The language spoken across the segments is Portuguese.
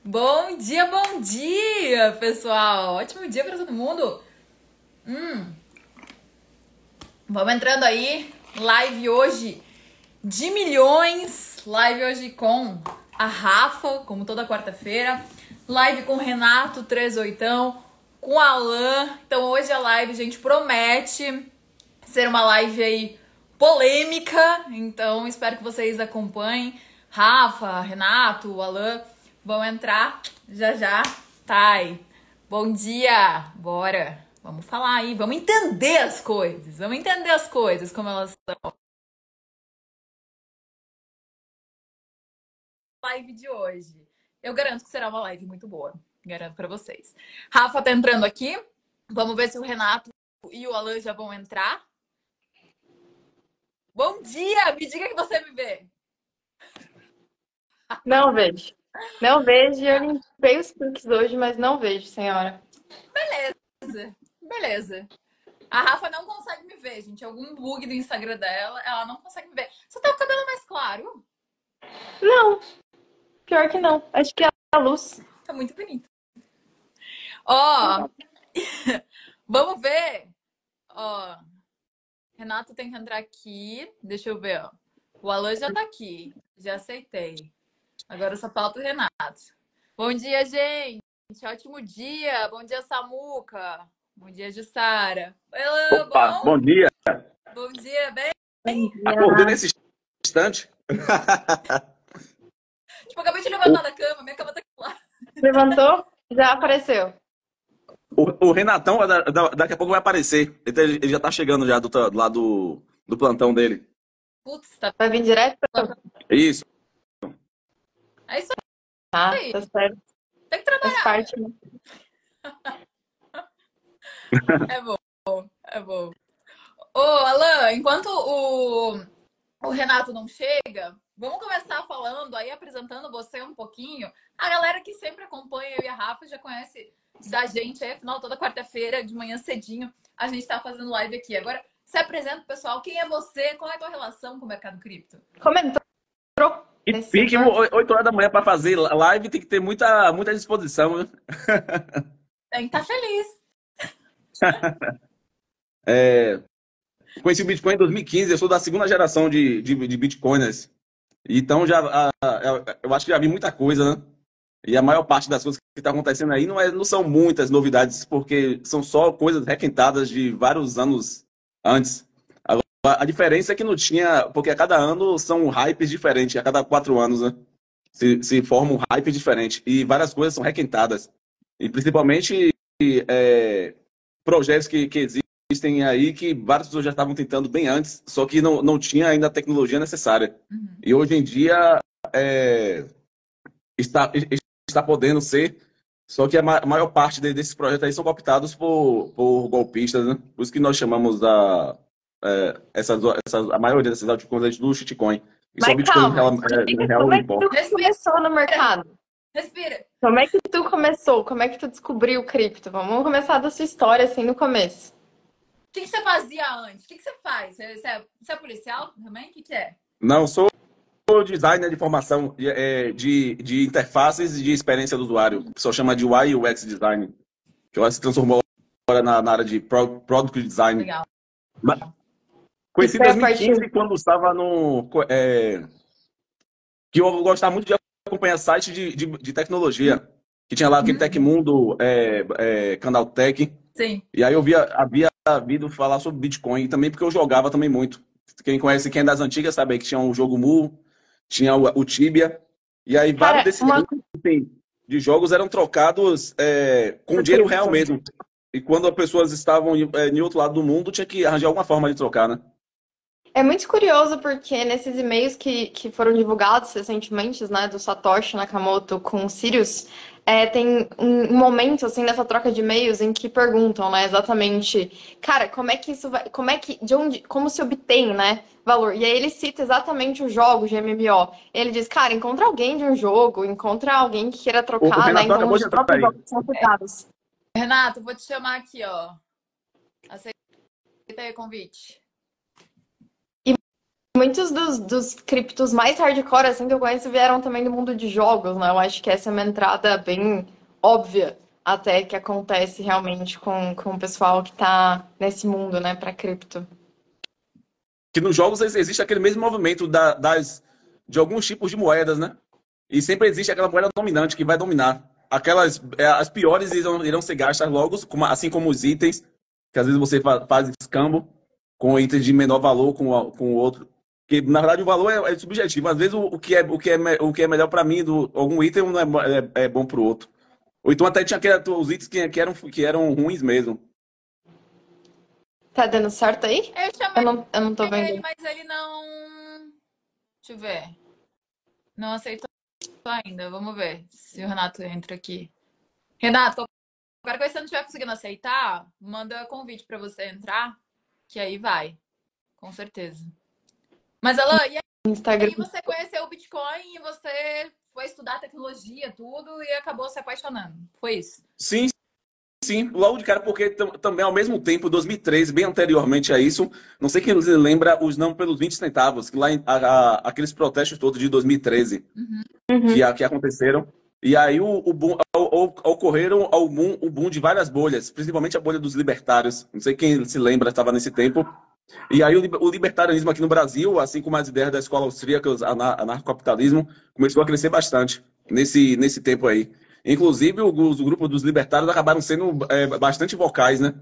Bom dia, pessoal! Ótimo dia para todo mundo! Vamos entrando aí, live hoje de milhões, live hoje com a Rafa, como toda quarta-feira, live com o Renato 38, com a Alan. Então hoje a live, gente, promete ser uma live aí polêmica, então espero que vocês acompanhem. Rafa, Renato, Alan vão entrar já. Thay, bom dia, bora. Vamos falar aí, vamos entender as coisas como elas são. Live de hoje. Eu garanto que será uma live muito boa, garanto pra vocês. Rafa tá entrando aqui, vamos ver se o Renato e o Alan já vão entrar. Bom dia, me diga que você me vê. Não vejo. Não vejo. Eu limpei os cookies hoje, mas não vejo, senhora. Beleza. A Rafa não consegue me ver, gente. Algum bug do Instagram dela, ela não consegue me ver. Você tá com o cabelo mais claro? Não, pior que não. Acho que é a luz. Tá muito bonito. Ó, vamos ver. Ó, Renato tem que entrar aqui. Deixa eu ver, ó. O Alan já tá aqui. Já aceitei. Agora só falta o Renato. Bom dia, gente. Ótimo dia. Bom dia, Samuca. Bom dia, Jussara. Oi, Alan, Opa, bom? bom dia. Bom dia, bem? Acordei nesse instante. Tipo, acabei de levantar da cama. Minha cama tá aqui lá. Levantou, já apareceu. O Renatão daqui a pouco vai aparecer. Ele já tá chegando já lá do plantão dele. Putz, tá. Vai vir direto? Isso. É isso Tá aí. certo. Tem que trabalhar. Faz parte, né? É bom, é bom. Ô, Alan, enquanto o Renato não chega, vamos começar falando aí, apresentando você um pouquinho. A galera que sempre acompanha eu e a Rafa já conhece da gente, afinal, toda quarta-feira, de manhã cedinho, a gente tá fazendo live aqui. Agora, se apresenta, pessoal. Quem é você? Qual é a tua relação com o mercado cripto? Comentou. E pique 8 horas da manhã para fazer live, tem que ter muita disposição, né? Tem que estar feliz. Conheci o Bitcoin em 2015, eu sou da segunda geração de Bitcoiners. Então eu acho que já vi muita coisa, né? E a maior parte das coisas que está acontecendo aí não são muitas novidades, porque são só coisas requentadas de vários anos antes. Agora, a diferença é que não tinha, porque a cada ano são hypes diferentes, a cada 4 anos, né? Se forma um hype diferente. E várias coisas são requentadas. E principalmente projetos que existem aí que várias pessoas já estavam tentando bem antes, só que não tinha ainda a tecnologia necessária. E hoje em dia está podendo ser, só que a maior parte desses projetos aí são cooptados por golpistas, né? Por isso que nós chamamos a maioria dessas altcoins do shitcoin. E só Mas Bitcoin calma, como é que tu começou no mercado? Respira. Como é que tu começou? Como é que tu descobriu o cripto? Vamos começar da sua história, assim, no começo. O que você fazia antes? O que você faz? Você é policial também? O que é? Não, sou designer de formação de interfaces e de experiência do usuário. O pessoal chama de UI e UX design. Que agora se transformou agora na área de product design. Legal. Conheci em 2015 quando estava que eu gostava muito de acompanhar sites de tecnologia. Que tinha lá aquele Tecmundo, Canaltech. Sim. E aí eu havia ouvido falar sobre Bitcoin, e também porque eu jogava também muito. Quem é das antigas sabe aí que tinha o jogo Mu, tinha o Tibia, e aí vários desses de jogos eram trocados com dinheiro real mesmo. E quando as pessoas estavam em outro lado do mundo, tinha que arranjar alguma forma de trocar, né? É muito curioso porque nesses e-mails que foram divulgados recentemente, né, do Satoshi Nakamoto com o Sirius, tem um momento, assim, nessa troca de e-mails em que perguntam, né, exatamente, cara, como é que isso vai, como se obtém, né, valor? E aí ele cita exatamente os jogos de MMO. Ele diz, cara, encontra alguém de um jogo, encontra alguém que queira trocar, né, então os próprios jogos são citados. Renato, vou te chamar aqui, ó. Aceita aí o convite. muitos dos criptos mais hardcore, assim, que eu conheço, vieram também do mundo de jogos, né? Eu acho que essa é uma entrada bem óbvia, até, que acontece realmente com o pessoal que tá nesse mundo, né, pra cripto. Que nos jogos existe aquele mesmo movimento de alguns tipos de moedas, né? E sempre existe aquela moeda dominante que vai dominar. As piores irão ser gastas logo, assim como os itens, que às vezes você faz escambo com itens de menor valor com o outro. Que na verdade o valor é subjetivo. Às vezes o que é melhor para mim do algum item não é bom para o outro. Ou então até tinha os itens que eram ruins mesmo. Tá dando certo aí? Eu chamei Eu não tô ele, vendo. mas ele não. Deixa eu ver. Não aceitou ainda. Vamos ver se o Renato entra aqui. Renato, qualquer coisa que você não estiver conseguindo aceitar, manda convite pra você entrar, que aí vai. Com certeza. Mas, Alan, e Instagram. aí você conheceu o Bitcoin e você foi estudar tecnologia, tudo, e acabou se apaixonando. Foi isso? Sim, sim, logo de cara, porque também ao mesmo tempo, 2013, bem anteriormente a isso, não sei quem se lembra os não pelos 20 centavos, que lá aqueles protestos todos de 2013 que aconteceram. E aí ocorreram o boom de várias bolhas, principalmente a bolha dos libertários. Não sei quem se lembra, estava nesse tempo. E aí o libertarianismo aqui no Brasil, assim como as ideias da escola austríaca, o anarcocapitalismo, começou a crescer bastante nesse tempo aí. Inclusive, os grupos dos libertários acabaram sendo bastante vocais, né?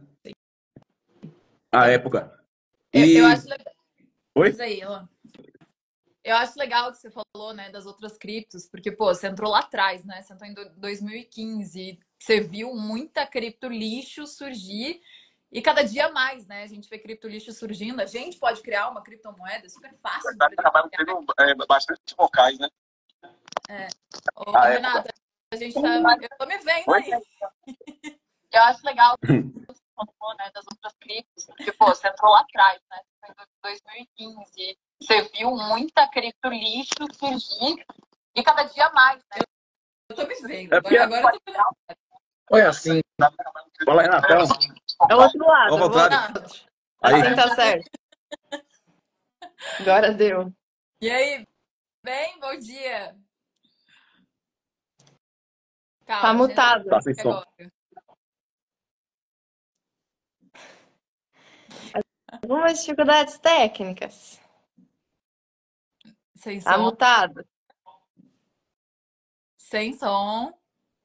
À época. Eu E. acho legal. Oi? Isso aí, Alan. Eu acho legal que você falou, né, das outras criptos, porque, pô, você entrou lá atrás, né? Você entrou em 2015, você viu muita cripto lixo surgir e cada dia mais, né? A gente vê cripto lixo surgindo. A gente pode criar uma criptomoeda, é super fácil. Acabaram sendo bastante vocais, né? Ô, À Renata, época. a gente tá. Eu tô me vendo Oi? aí. Eu acho legal que você falou, né, das outras criptos, porque, pô, você entrou lá atrás, né? Foi em 2015. Você viu muita cripto lixo surgir e cada dia mais, né? Eu tô me vendo. Agora eu tô vendo. Foi assim. Fala, Renatão. É o outro lado. Ao contrário. Aí. Assim tá certo. Agora deu. E aí, bem, bom dia. Tá Calma, mutado. Tá sem som. agora. Algumas dificuldades técnicas. Sem Tá som. mutado. Sem som.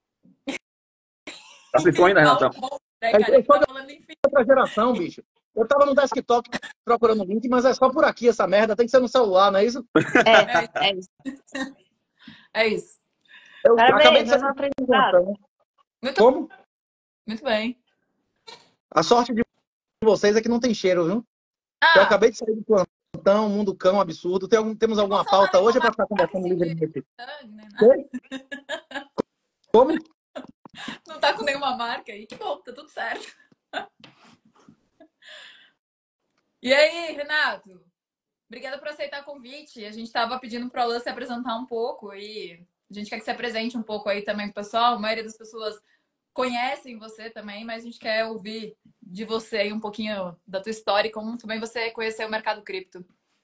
Tá sem som ainda, Renatão? Né, cara? Ele tá falando em Outra geração, bicho. Eu tava no desktop procurando o link, mas é só por aqui essa merda. Tem que ser no celular, não é isso? É isso. É isso. Eu acabei Parabéns, de ser vamos aprendizado. Muito, Como? muito bem. A sorte de vocês é que não tem cheiro, viu? Eu Ah, acabei de sair do plantão, mundo cão absurdo. Temos alguma pauta hoje para ficar conversando livremente? né? Oi? Como? Não tá com nenhuma marca aí. Que bom, tá tudo certo. E aí, Renato? Obrigada por aceitar o convite. A gente tava pedindo pro Alan se apresentar um pouco e a gente quer que se apresente um pouco aí também pro pessoal. A maioria das pessoas conhecem você também, mas a gente quer ouvir de você aí um pouquinho da tua história e como também você conheceu o mercado cripto.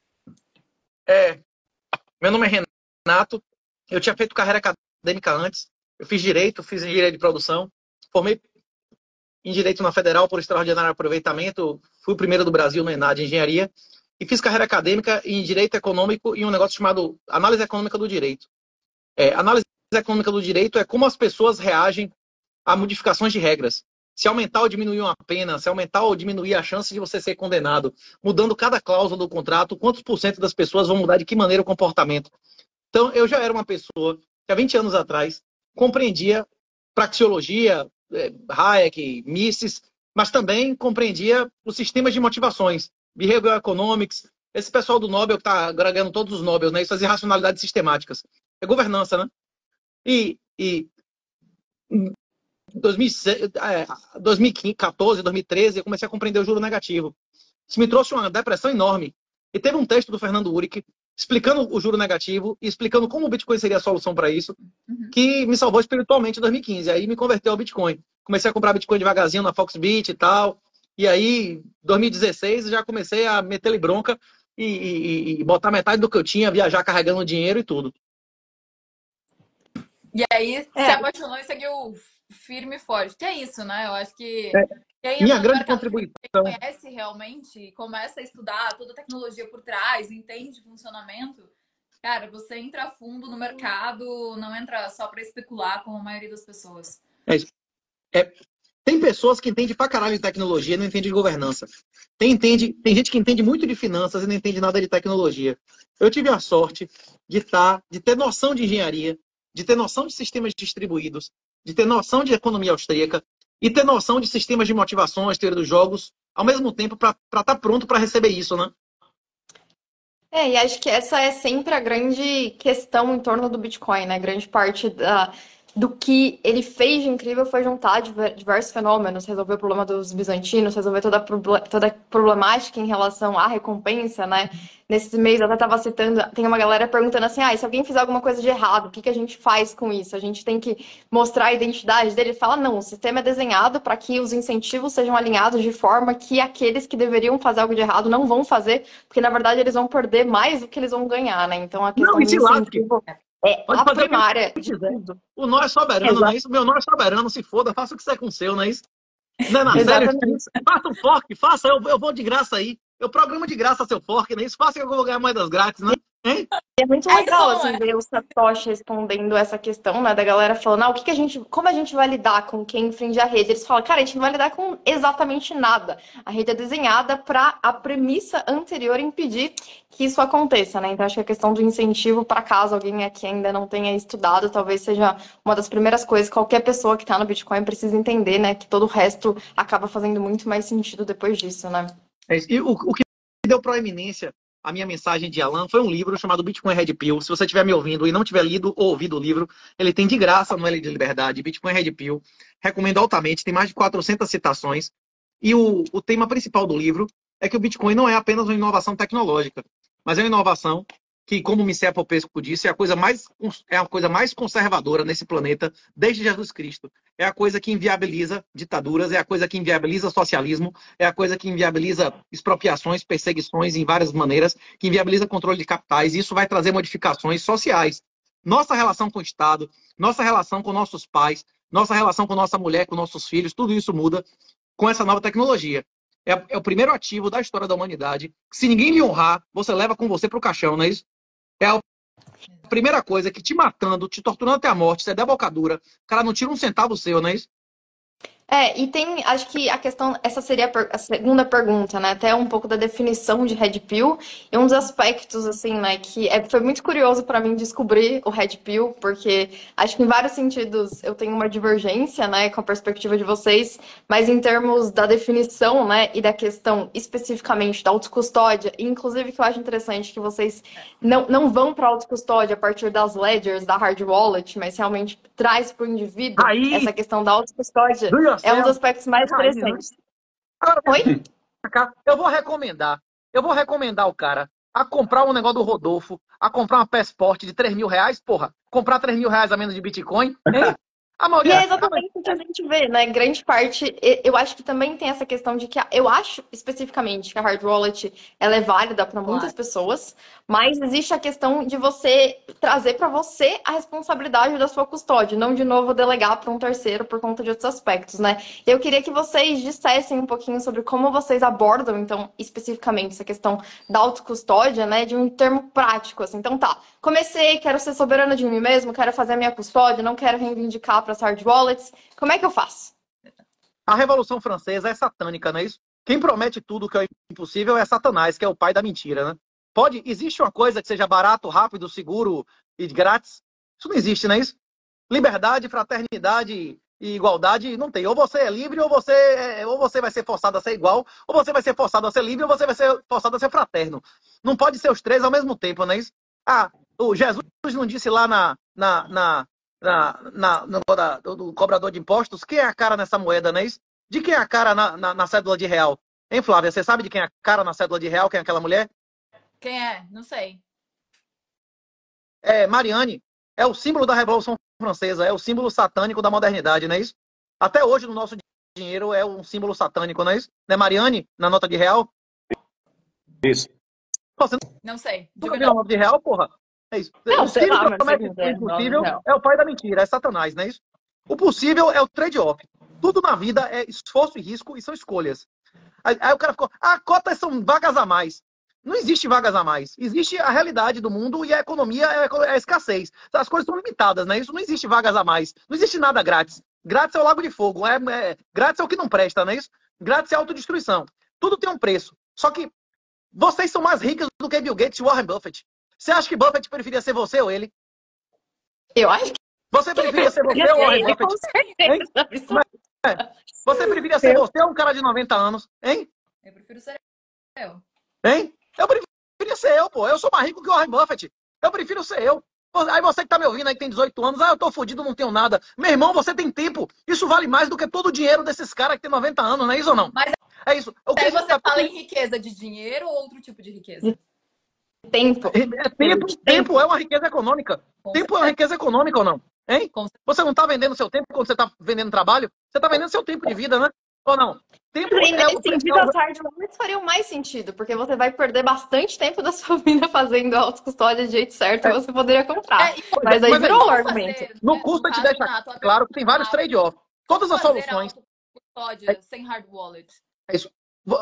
Meu nome é Renato. Eu tinha feito carreira acadêmica antes. Eu fiz direito de produção. Formei em direito na Federal por extraordinário aproveitamento. Fui o primeiro do Brasil no ENAD de engenharia. E fiz carreira acadêmica em direito econômico e um negócio chamado análise econômica do direito. Análise econômica do direito é como as pessoas reagem a modificações de regras. Se aumentar ou diminuir uma pena, se aumentar ou diminuir a chance de você ser condenado, mudando cada cláusula do contrato, quantos por cento das pessoas vão mudar de que maneira o comportamento. Então, eu já era uma pessoa que há 20 anos atrás compreendia praxeologia, Hayek, Mises, mas também compreendia os sistemas de motivações, behavioral economics, esse pessoal do Nobel que está agora ganhando todos os Nobels, né? Essas irracionalidades sistemáticas. É governança, né? E em 2014, 2013, eu comecei a compreender o juro negativo. Isso me trouxe uma depressão enorme. E teve um texto do Fernando Uric explicando o juro negativo e explicando como o Bitcoin seria a solução para isso, que me salvou espiritualmente em 2015. Aí me converteu ao Bitcoin. Comecei a comprar Bitcoin devagarzinho na Foxbit e tal. E aí, em 2016, já comecei a meter-lhe bronca e botar metade do que eu tinha, viajar carregando dinheiro e tudo. E aí se apaixonou e seguiu firme e forte. Que é isso, né? Eu acho que quem Minha entra no grande mercado contribuição. financeiro conhece realmente, começa a estudar toda a tecnologia por trás, entende o funcionamento. Cara, você entra a fundo no mercado, não entra só para especular, como a maioria das pessoas. É isso. Tem pessoas que entendem pra caralho de tecnologia e não entendem de governança. Tem gente que entende muito de finanças e não entende nada de tecnologia. Eu tive a sorte de ter noção de engenharia, de ter noção de sistemas distribuídos, de ter noção de economia austríaca e ter noção de sistemas de motivações, teoria dos jogos, ao mesmo tempo para estar pronto para receber isso, né? E acho que essa é sempre a grande questão em torno do Bitcoin, né? Grande parte do que ele fez de incrível foi juntar diversos fenômenos, resolver o problema dos bizantinos, resolver toda a problemática em relação à recompensa, né? Nesses e-mails eu até estava citando, tem uma galera perguntando assim, se alguém fizer alguma coisa de errado, o que a gente faz com isso? A gente tem que mostrar a identidade dele? Ele fala, não, o sistema é desenhado para que os incentivos sejam alinhados de forma que aqueles que deveriam fazer algo de errado não vão fazer, porque na verdade eles vão perder mais do que eles vão ganhar, né? Então a Não, questão e do se lasque. incentivo é Pode a fazer o que primária ele de quiser. tudo. O nó é soberano, não é isso? Meu nó é soberano, se foda, faça o que você é com o seu, não é isso? Não é na série? Exatamente. Faça um fork, faça, eu vou de graça aí. Eu programo de graça seu fork, não é isso? Faça que eu vou ganhar moedas grátis, né? Hein? É muito É isso legal, ou não assim, é? ver o Satoshi respondendo essa questão, né, da galera falando, como a gente vai lidar com quem infringe a rede? Eles falam, cara, a gente não vai lidar com exatamente nada. A rede é desenhada para a premissa anterior impedir que isso aconteça, né? Então, acho que a questão do incentivo, para caso alguém aqui ainda não tenha estudado, talvez seja uma das primeiras coisas que qualquer pessoa que está no Bitcoin precisa entender, né? Que todo o resto acaba fazendo muito mais sentido depois disso, né? É isso. E o que deu proeminência à minha mensagem de Alan foi um livro chamado Bitcoin Red Pill. Se você estiver me ouvindo e não tiver lido ou ouvido o livro, ele tem de graça no L de Liberdade, Bitcoin Red Pill. Recomendo altamente, tem mais de 400 citações. E o tema principal do livro é que o Bitcoin não é apenas uma inovação tecnológica, mas é uma inovação que, como o Michel Popesco disse, é a coisa mais conservadora nesse planeta desde Jesus Cristo. É a coisa que inviabiliza ditaduras, é a coisa que inviabiliza socialismo, é a coisa que inviabiliza expropriações, perseguições em várias maneiras, que inviabiliza controle de capitais, e isso vai trazer modificações sociais. Nossa relação com o Estado, nossa relação com nossos pais, nossa relação com nossa mulher, com nossos filhos, tudo isso muda com essa nova tecnologia. É o primeiro ativo da história da humanidade. Se ninguém lhe honrar, você leva com você para o caixão, não é isso? É a primeira coisa que te matando, te torturando até a morte, você der boca dura, o cara não tira um centavo seu, não é isso? E tem, acho que a questão, essa seria a segunda pergunta, né? Até um pouco da definição de Red Pill e um dos aspectos, assim, né? Que foi muito curioso para mim descobrir o Red Pill, porque acho que em vários sentidos eu tenho uma divergência, né, com a perspectiva de vocês, mas em termos da definição, né, e da questão especificamente da autocustódia, e inclusive que eu acho interessante que vocês não vão para a autocustódia a partir das ledgers, da hard wallet, mas realmente traz para o indivíduo Aí, essa questão da autocustódia. do É um dos yourself, aspectos mais aí, né? interessantes. Agora, Oi? eu vou recomendar o cara a comprar um negócio do Rodolfo, a comprar uma passport de 3 mil reais, porra, comprar 3 mil reais a menos de Bitcoin, hein? A E maioria, é exatamente o que a gente vê, né? Grande parte, eu acho que também tem essa questão de que eu acho especificamente que a hard wallet ela é válida para muitas Claro. pessoas, mas existe a questão de você trazer para você a responsabilidade da sua custódia, não de novo delegar para um terceiro por conta de outros aspectos, né? Eu queria que vocês dissessem um pouquinho sobre como vocês abordam, então, especificamente essa questão da autocustódia, né? De um termo prático, assim. Então tá, comecei, quero ser soberano de mim mesmo, quero fazer a minha custódia, não quero reivindicar para as hard wallets. Como é que eu faço? a Revolução Francesa é satânica, não é isso? Quem promete tudo que é impossível é Satanás, que é o pai da mentira, né? Existe uma coisa que seja barato, rápido, seguro e grátis? Isso não existe, não é isso? Liberdade, fraternidade e igualdade não tem. Ou você é livre, ou você vai ser forçado a ser igual, ou você vai ser forçado a ser livre, ou você vai ser forçado a ser fraterno. Não pode ser os três ao mesmo tempo, não é isso? O Jesus não disse lá do cobrador de impostos, quem é a cara nessa moeda, não é isso? De quem é a cara na cédula de real? Hein, Flávia, você sabe de quem é a cara na cédula de real? Quem é aquela mulher? Quem é? Não sei. É Mariane. É o símbolo da Revolução Francesa, é o símbolo satânico da modernidade, não é isso? Até hoje, no nosso dinheiro, é um símbolo satânico, não é isso? Não é Mariane, na nota de real? Isso. Você Não sei. nunca viu a nota de real, porra? É isso. Não, O sei lá, que mas promete se o quiser, impossível não. é o pai da mentira, é Satanás, não é isso? O possível é o trade-off. Tudo na vida é esforço e risco e são escolhas. Aí o cara ficou, cotas são vagas a mais. Não existe vagas a mais. Existe a realidade do mundo e a economia é a escassez. As coisas são limitadas, né? Isso não existe vagas a mais. Não existe nada grátis. Grátis é o Lago de Fogo. Grátis é o que não presta, não é isso? Grátis é autodestruição. Tudo tem um preço. Só que vocês são mais ricos do que Bill Gates e Warren Buffett. Você acha que Buffett preferia ser você ou ele? Eu acho que Você preferia ser você ou Warren ele, com Buffett? Hein? certeza. Você preferia ser você ou um cara de 90 anos? Hein? Eu prefiro ser eu. Hein? Eu preferia ser eu, pô. Eu sou mais rico que o Warren Buffett. Eu prefiro ser eu. Aí você que tá me ouvindo aí que tem 18 anos, eu tô fudido, não tenho nada. Meu irmão, você tem tempo. Isso vale mais do que todo o dinheiro desses caras que tem 90 anos, não é isso ou não? Mas é isso. O que aí a gente você tá... fala em riqueza de dinheiro ou outro tipo de riqueza? Tempo. Tempo é uma riqueza econômica. Com Tempo é uma riqueza econômica ou não? Hein? Com Você não tá vendendo seu tempo quando você tá vendendo trabalho? Você tá vendendo seu tempo de vida, né? Ou não? Tempo E é nesse o... sentido, as hard wallets fariam mais sentido, porque você vai perder bastante tempo da sua vida fazendo a autocustódia de jeito certo e você poderia comprar. Mas aí virou um argumento. No curso a gente deixa claro que tem vários trade-offs. Todas as soluções. Autocustódia sem hard wallet. É isso.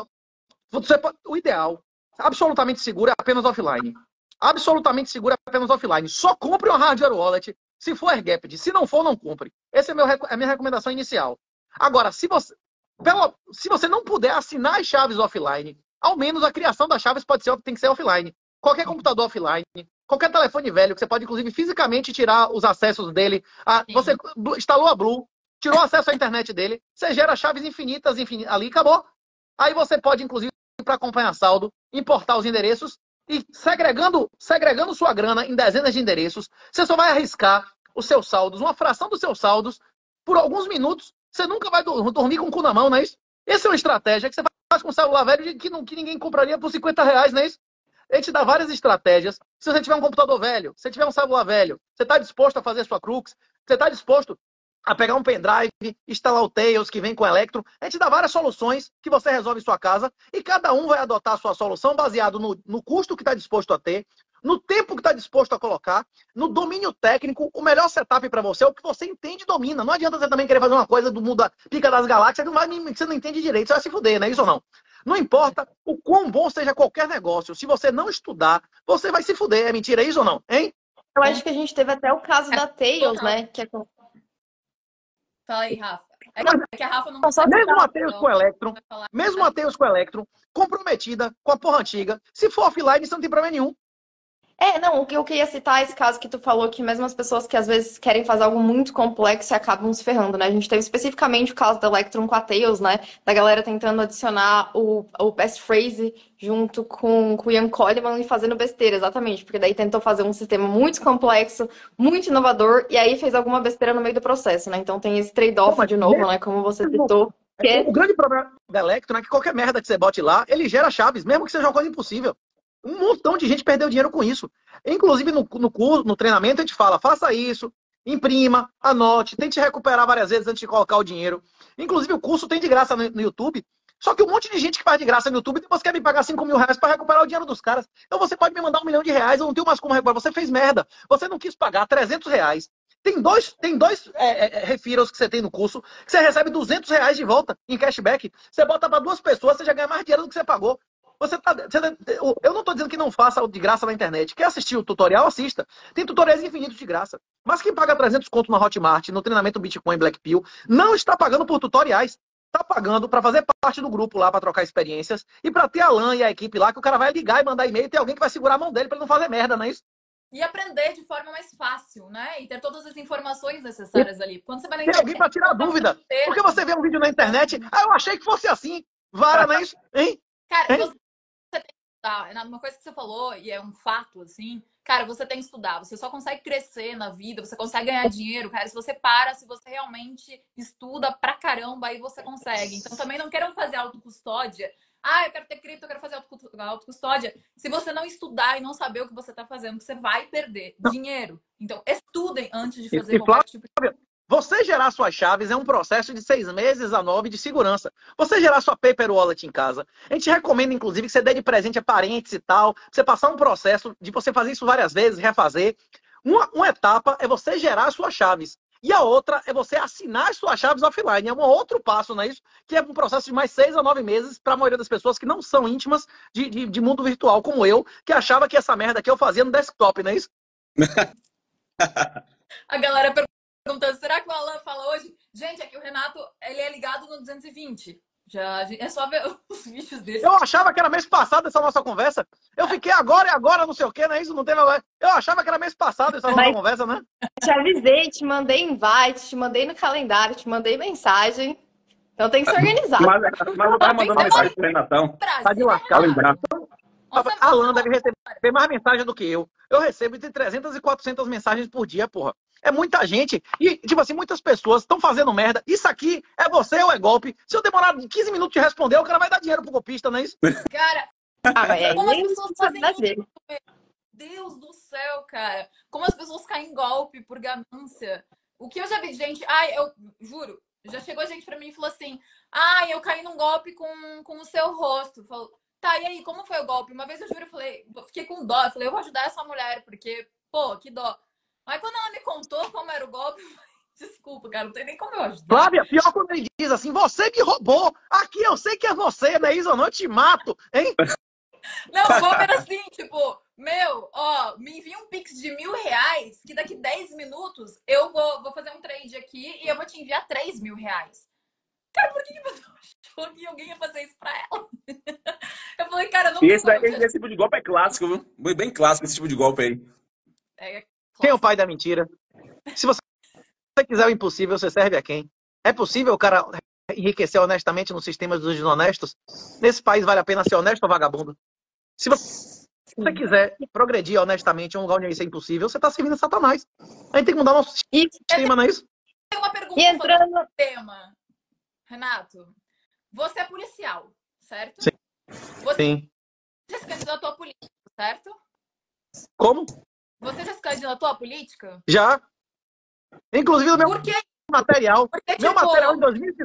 O ideal, absolutamente seguro, é apenas offline. Absolutamente seguro é apenas offline. Só compre uma hardware wallet se for AirGapped. Se não for, não compre. Essa é a minha recomendação inicial. Agora, se você não puder assinar as chaves offline, ao menos a criação das chaves tem que ser offline. Qualquer computador offline, qualquer telefone velho, que você pode, inclusive, fisicamente tirar os acessos dele. Você instalou a Blue, tirou acesso à internet dele, você gera chaves infinitas ali, acabou. Aí você pode, inclusive, para acompanhar saldo, importar os endereços e segregando sua grana em dezenas de endereços, você só vai arriscar os seus saldos, uma fração dos seus saldos, por alguns minutos. Você nunca vai dormir com o cu na mão, não é isso? Essa é uma estratégia que você faz com um celular velho que ninguém compraria por R$50, não é isso? Ele te dá várias estratégias. Se você tiver um computador velho, se você tiver um celular velho, você está disposto a fazer sua crux, você está disposto a pegar um pendrive, instalar o Tails que vem com o Electron. A gente dá várias soluções que você resolve em sua casa e cada um vai adotar a sua solução baseado no custo que está disposto a ter, no tempo que está disposto a colocar, no domínio técnico. O melhor setup para você é o que você entende e domina. Não adianta você também querer fazer uma coisa do mundo da pica das galáxias que você não entende direito. Você vai se fuder, não é isso ou não? Não importa o quão bom seja qualquer negócio. Se você não estudar, você vai se fuder. É mentira, é isso ou não? Hein? Eu acho que a gente teve até o caso da Tails, né? Que é... Fala aí, Rafa. É que a Rafa não mesmo a Tails com Electron, mesmo a Tails com Electron, comprometida com a porra antiga, se for offline, isso não tem problema nenhum. Não, o que eu queria citar é esse caso que tu falou, que mesmo as pessoas que às vezes querem fazer algo muito complexo acabam se ferrando, né? A gente teve especificamente o caso da Electron com a Tails, né? Da galera tentando adicionar o passphrase junto com o Ian Coleman e fazendo besteira, exatamente. Porque daí tentou fazer um sistema muito complexo, muito inovador, e aí fez alguma besteira no meio do processo, né? Então tem esse trade-off de novo, né? Como você citou. O grande problema da Electron é que qualquer merda que você bote lá, ele gera chaves, mesmo que seja uma coisa impossível. Um montão de gente perdeu dinheiro com isso. Inclusive, no treinamento, a gente fala, faça isso, imprima, anote, tente recuperar várias vezes antes de colocar o dinheiro. Inclusive, o curso tem de graça no YouTube. Só que um monte de gente que faz de graça no YouTube, depois quer me pagar R$5.000 para recuperar o dinheiro dos caras. Então você pode me mandar R$1 milhão, eu não tenho mais como recuperar. Você fez merda. Você não quis pagar R$300. Tem dois referrals que você tem no curso, que você recebe R$200 de volta em cashback. Você bota para 2 pessoas, você já ganha mais dinheiro do que você pagou. Eu não estou dizendo que não faça de graça na internet. Quer assistir o tutorial? Assista. Tem tutoriais infinitos de graça. Mas quem paga 300 conto na Hotmart, no treinamento Bitcoin Black Pill, não está pagando por tutoriais. Está pagando para fazer parte do grupo lá, para trocar experiências, e para ter a LAN e a equipe lá, que o cara vai ligar e mandar e-mail e tem alguém que vai segurar a mão dele para ele não fazer merda, não é isso? E aprender de forma mais fácil, né? E ter todas as informações necessárias ali. Quando você vai na internet, tem alguém para tirar dúvida. Porque você vê um vídeo na internet, eu achei que fosse assim. Vara, não é isso? Hein? Cara, você tem que estudar. Uma coisa que você falou, e é um fato, assim, cara, você tem que estudar. Você só consegue crescer na vida, você consegue ganhar dinheiro, cara, se você realmente estuda pra caramba, aí você consegue. Então também não queiram fazer autocustódia. Eu quero ter cripto, eu quero fazer autocustódia. Se você não estudar e não saber o que você tá fazendo, você vai perder dinheiro. Então, estudem antes de fazer qualquer tipo de... Você gerar suas chaves é um processo de 6 meses a 9 de segurança. Você gerar sua paper wallet em casa. A gente recomenda, inclusive, que você dê de presente a parentes e tal. Você passar um processo de você fazer isso várias vezes, refazer. Uma etapa é você gerar suas chaves. E a outra é você assinar as suas chaves offline. É um outro passo, não é isso? Que é um processo de mais 6 a 9 meses para a maioria das pessoas que não são íntimas de mundo virtual, como eu, que achava que essa merda aqui eu fazia no desktop, não é isso? A galera perguntando, será que o Alan fala hoje? Gente, é que o Renato, ele é ligado no 220. Já, é só ver os vídeos dele. Eu achava que era mês passado essa nossa conversa. Eu fiquei agora e agora, não sei o quê, não é isso? Não tem mais. Eu achava que era mês passado essa nossa conversa, né? Te avisei, te mandei invite, te mandei no calendário, te mandei mensagem. Então tem que se organizar. Mas eu tava mandando mensagem pro Renatão. Tá de lascar. Lembrar. A Alan deve receber mais mensagem do que eu. Eu recebo entre 300 e 400 mensagens por dia, porra. É muita gente. E, tipo assim, muitas pessoas estão fazendo merda. Isso aqui é você ou é golpe? Se eu demorar 15 minutos de responder, o cara vai dar dinheiro pro golpista, não é isso? Cara, como as pessoas fazem isso? Meu Deus do céu, cara. Como as pessoas caem em golpe por ganância. O que eu já vi de gente... Ai, eu juro. Já chegou gente pra mim e falou assim... Ai, eu caí num golpe com o seu rosto. Falou, tá, e aí, como foi o golpe? Uma vez eu juro, eu falei... Fiquei com dó. Eu falei, eu vou ajudar essa mulher, porque... Pô, que dó. Mas quando ela me contou como era o golpe, eu falei, desculpa, cara, não tem nem como eu ajudar. Flávia, pior quando ele diz assim, você me roubou, aqui eu sei que é você, não é isso? Eu não te mato, hein? Não, o golpe era assim, tipo, meu, ó, me envia um pix de R$1.000, que daqui 10 minutos eu vou fazer um trade aqui e eu vou te enviar R$3.000. Cara, por que você achou que alguém ia fazer isso pra ela? Eu falei, cara, não... E esse tipo de golpe é clássico, viu? Bem clássico esse tipo de golpe aí. Quem é o pai da mentira? Se você quiser o impossível, você serve a quem? É possível o cara enriquecer honestamente nos sistemas dos desonestos? Nesse país vale a pena ser honesto ou vagabundo? Se você quiser progredir honestamente em um lugar onde isso é impossível, você está servindo a Satanás. A gente tem que mudar nosso sistema, não é isso? Tem uma pergunta entrando sobre o tema. Renato, você é policial, certo? Sim. Você já se candidatou à política, certo? Como? Você já se candidatou à política? Já. Inclusive o meu Por quê? material. Porque, Meu material em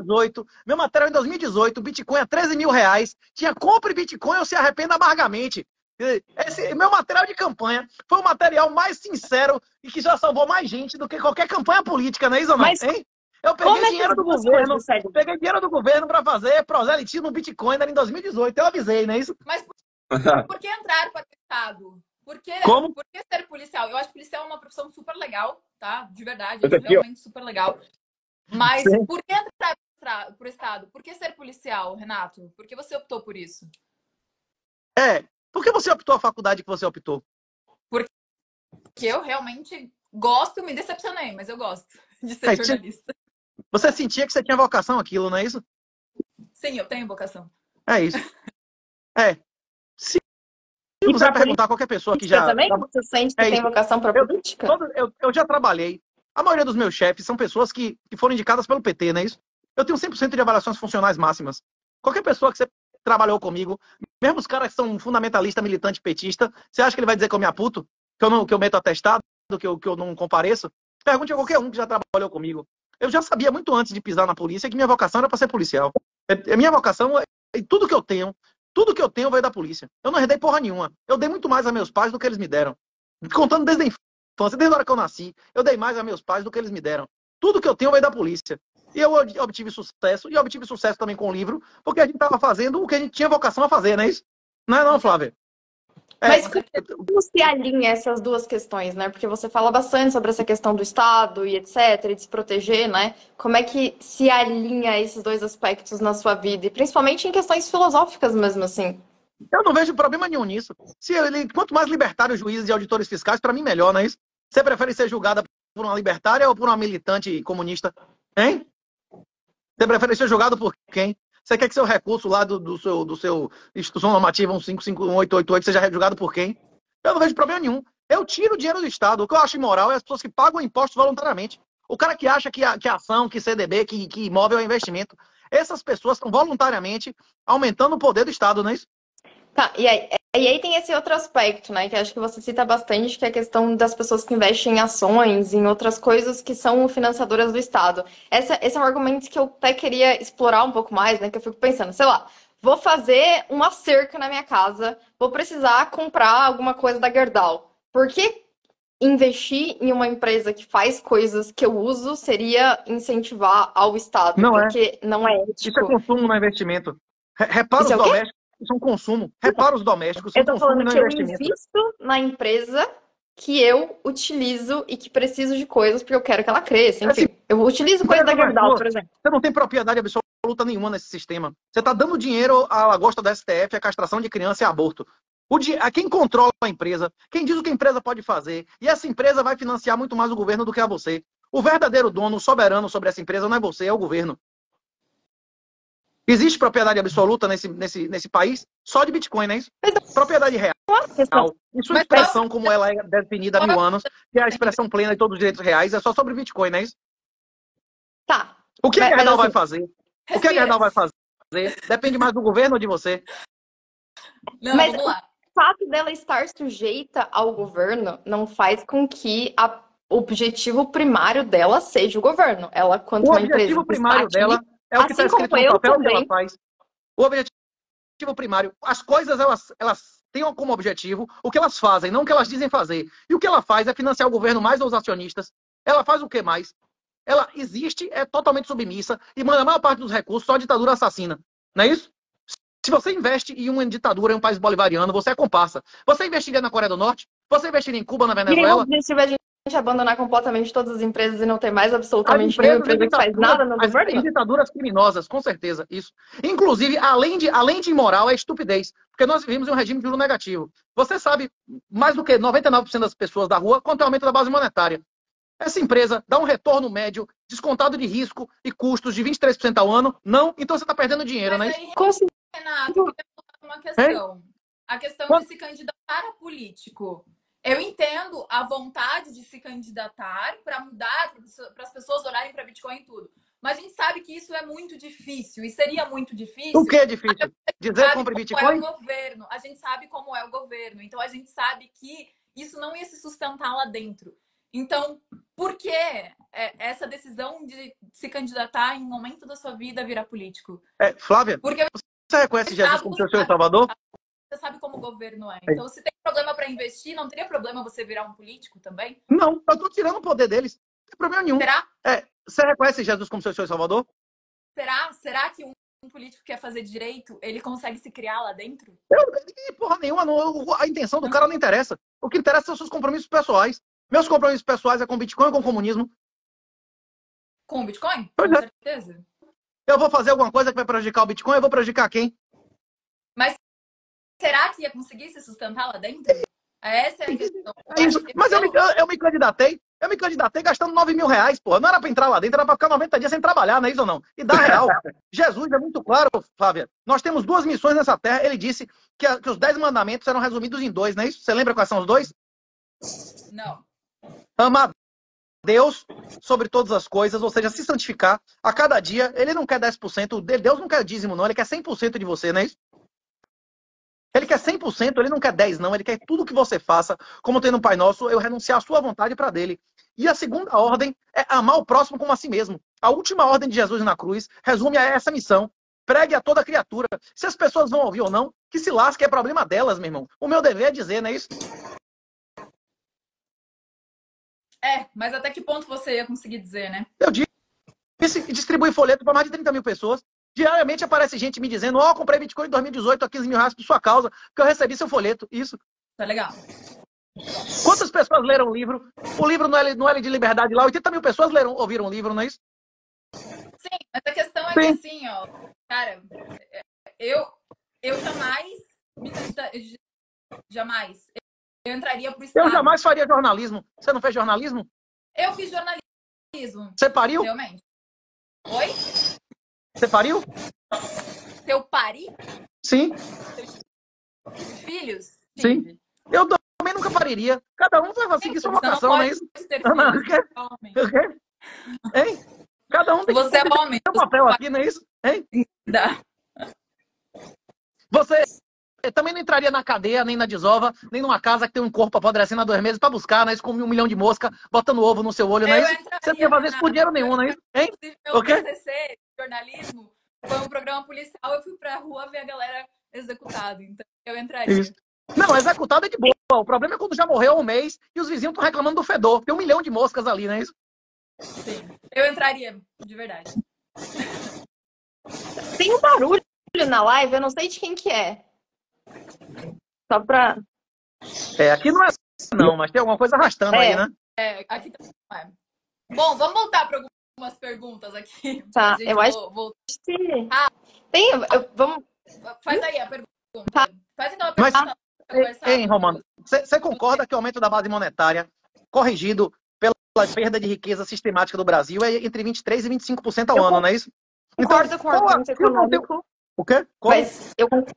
2018, Bitcoin a R$13.000. Tinha compre Bitcoin ou se arrependa amargamente. Esse meu material de campanha foi o material mais sincero e que já salvou mais gente do que qualquer campanha política, não é isso, não? Mas hein? Eu peguei dinheiro do governo, para fazer proselitismo no Bitcoin em 2018. Eu avisei, não é isso? Mas por que entrar para o Estado? Por que ser policial? Eu acho que policial é uma profissão super legal, tá? De verdade, é realmente super legal. Mas sim, por que entrar para o Estado? Por que ser policial, Renato? Por que você optou por isso? Por que você optou a faculdade que você optou? Porque eu realmente gosto, me decepcionei, mas eu gosto de ser jornalista. Você sentia que você tinha vocação aquilo, não é isso? Sim, eu tenho vocação. É isso. Se você perguntar a qualquer pessoa que já... também? Você sente que tem vocação para política? Eu já trabalhei. A maioria dos meus chefes são pessoas que foram indicadas pelo PT, não é isso? Eu tenho 100% de avaliações funcionais máximas. Qualquer pessoa que você trabalhou comigo, mesmo os caras que são fundamentalista, militante, petista, você acha que ele vai dizer que eu me aputo? Que eu meto atestado? Que eu não compareço? Pergunte a qualquer um que já trabalhou comigo. Eu já sabia muito antes de pisar na polícia que minha vocação era para ser policial. A minha vocação, tudo que eu tenho veio da polícia. Eu não herdei porra nenhuma. Eu dei muito mais a meus pais do que eles me deram. Contando desde a infância, desde a hora que eu nasci, eu dei mais a meus pais do que eles me deram. Tudo que eu tenho veio da polícia. E eu obtive sucesso, e obtive sucesso também com o livro, porque a gente estava fazendo o que a gente tinha vocação a fazer, não é isso? Não é não, Flávia? Mas como se alinha essas duas questões, né? Porque você fala bastante sobre essa questão do Estado e etc, e de se proteger, né? Como é que se alinha esses dois aspectos na sua vida? E principalmente em questões filosóficas mesmo, assim. Eu não vejo problema nenhum nisso. Quanto mais libertários juízes e auditores fiscais, para mim melhor, não é isso? Você prefere ser julgada por uma libertária ou por uma militante comunista? Hein? Você prefere ser julgado por quem? Você quer que seu recurso lá do seu Instituição Normativa 1551888 seja julgado por quem? Eu não vejo problema nenhum. Eu tiro o dinheiro do Estado. O que eu acho imoral é as pessoas que pagam impostos voluntariamente. O cara que acha que ação, que CDB, que imóvel é investimento. Essas pessoas estão voluntariamente aumentando o poder do Estado, não é isso? Tá, e aí, é E aí tem esse outro aspecto, né, que acho que você cita bastante, que é a questão das pessoas que investem em ações, em outras coisas que são financiadoras do Estado. Esse é um argumento que eu até queria explorar um pouco mais, né, que eu fico pensando, sei lá, vou fazer uma cerca na minha casa, vou precisar comprar alguma coisa da Gerdau. Por que investir em uma empresa que faz coisas que eu uso seria incentivar ao Estado? Não é. Porque não é Isso é ético. consumo, não é investimento. Repara Isso os é o quê? domésticos, são consumo. Repara os domésticos, Eu são tô consumo e falando não que eu investimento. invisto na empresa que eu utilizo e que preciso de coisas porque eu quero que ela cresça. Essa Enfim, eu utilizo coisa da empresa não é Gerdau, sua. por exemplo. Você não tem propriedade absoluta nenhuma nesse sistema. Você está dando dinheiro à lagosta da STF, à castração de criança e aborto. A quem controla a empresa, quem diz o que a empresa pode fazer, e essa empresa vai financiar muito mais o governo do que a você. O verdadeiro dono, o soberano sobre essa empresa não é você, é o governo. Existe propriedade absoluta nesse país só de Bitcoin, não é isso? Propriedade real, Questão. em sua Mas expressão, como ela é definida há 1000 anos, que é a expressão plena de todos os direitos reais, é só sobre Bitcoin, não é isso? Tá. O que a Mas Gerdau vai assim, fazer? O que a respira. Gerdau vai fazer? Depende mais do governo ou de você? Não, mas vamos lá. o fato dela estar sujeita ao governo não faz com que o objetivo primário dela seja o governo. Ela, quanto O uma empresa objetivo que está primário dela aqui, é o que está assim como escrito no eu papel que ela também, faz. O objetivo primário, as coisas elas têm como objetivo o que elas fazem, não o que elas dizem fazer. E o que ela faz é financiar o governo mais os acionistas. Ela faz o que mais? Ela existe, é totalmente submissa e manda a maior parte dos recursos só a ditadura assassina. Não é isso? Se você investe em uma ditadura, em um país bolivariano, você é comparsa. Você investiria na Coreia do Norte? Você investiria em Cuba, na e o Venezuela? objetivo é a gente abandonar completamente todas as empresas e não ter mais As absolutamente nenhuma empresas em empresa que faz ditaduras, nada no em governo? ditaduras criminosas, com certeza, isso. Inclusive, além de imoral, é estupidez. Porque nós vivemos em um regime de juro negativo. Você sabe, mais do que 99% das pessoas da rua, quanto é o aumento da base monetária. Essa empresa dá um retorno médio, descontado de risco e custos de 23% ao ano? Não, então você está perdendo dinheiro, Mas não é isso? aí, Consigo. Renato, eu queria falar uma Hein? questão. A questão de se candidatar a político. Eu entendo a vontade de se candidatar para mudar, para as pessoas olharem para Bitcoin e tudo. Mas a gente sabe que isso é muito difícil. E seria muito O difícil. que é difícil? Dizer Sabe compre como é o Bitcoin? governo. A gente sabe como é o governo. Então a gente sabe que isso não ia se sustentar lá dentro. Então, por que essa decisão de se candidatar em um momento da sua vida virar político? Flávia, Porque você reconhece Jesus como seu Senhor e Salvador? você sabe como o governo é. Então, se tem problema para investir, não teria problema você virar um político também? Não, eu estou tirando o poder deles. Não tem problema nenhum. Será? Você reconhece Jesus como seu Senhor e Salvador? Será que um político que quer fazer direito, ele consegue se criar lá dentro? Porra nenhuma, a intenção do cara não interessa. O que interessa são os seus compromissos pessoais. Meus compromissos pessoais é com Bitcoin ou com comunismo. Com o Bitcoin? Pois Com é. certeza. Eu vou fazer alguma coisa que vai prejudicar o Bitcoin, eu vou prejudicar quem? Mas será que ia conseguir se sustentar lá dentro? Essa é a questão. Isso. Mas eu me candidatei. Eu me candidatei gastando 9 mil reais, porra. Não era pra entrar lá dentro, era pra ficar 90 dias sem trabalhar, não é isso ou não? E dá real. Jesus é muito claro, Flávia. Nós temos 2 missões nessa terra. Ele disse que os 10 mandamentos eram resumidos em 2, não é isso? Você lembra quais são os 2? Não. Amar Deus sobre todas as coisas, ou seja, se santificar a cada dia. Ele não quer 10%, Deus não quer dízimo, não. Ele quer 100% de você, não é isso? Ele quer 100%, ele não quer 10%, não. Ele quer tudo que você faça, como tem no Pai Nosso, eu renunciar à sua vontade para dele. E a segunda ordem é amar o próximo como a si mesmo. A última ordem de Jesus na cruz resume a essa missão. Pregue a toda criatura. Se as pessoas vão ouvir ou não, que se lasque, é problema delas, meu irmão. O meu dever é dizer, não é isso? Mas até que ponto você ia conseguir dizer, né? Eu disse e distribuí folheto para mais de 30 mil pessoas. Diariamente aparece gente me dizendo: ó, comprei Bitcoin em 2018 a 15 mil reais por sua causa, porque eu recebi seu folheto. Isso. Tá legal. Quantas pessoas leram o livro? O livro no L de Liberdade lá, 80 mil pessoas ouviram o livro, não é isso? Sim, mas a questão é que assim, ó, cara, eu jamais me candidataria, jamais. Eu entraria pro Estado. Eu jamais faria jornalismo. Você não fez jornalismo? Eu fiz jornalismo. Você pariu? Realmente. Oi? Você pariu? Eu pari? Sim. Filhos? Sim. Tive. Eu também nunca pariria. Cada um vai seguir sua vocação, não é isso? Ter Não, filhos. Homem. Hein? Cada um tem que Você é homem. ter um papel aqui, não é isso? Hein? Dá. Você também não entraria na cadeia, nem na desova, nem numa casa que tem um corpo apodrecendo há 2 meses pra buscar, né? Isso com 1 milhão de mosca, botando ovo no seu olho, não é isso? Você não ia fazer isso por dinheiro nenhum, não é isso? Hein? Meu TCC de jornalismo foi um programa policial, eu fui pra rua ver a galera executada, então eu entraria. Isso. Não, executado é de boa. O problema é quando já morreu há 1 mês e os vizinhos estão reclamando do fedor. Tem 1 milhão de moscas ali, não é isso? Sim, eu entraria, de verdade. Tem um barulho na live, eu não sei de quem que é. Só pra... Aqui não é não, mas tem alguma coisa arrastando aí, né? Aqui também é. Bom, vamos voltar para algumas perguntas aqui. Tá, eu acho que... vamos... Faz aí a pergunta. Tá. Faz então a pergunta. Hein, Romano, você concorda que o aumento da base monetária, corrigido pela perda de riqueza sistemática do Brasil, é entre 23% e 25% ao ano, não é isso? Concordo com o argumento econômico. O quê? Mas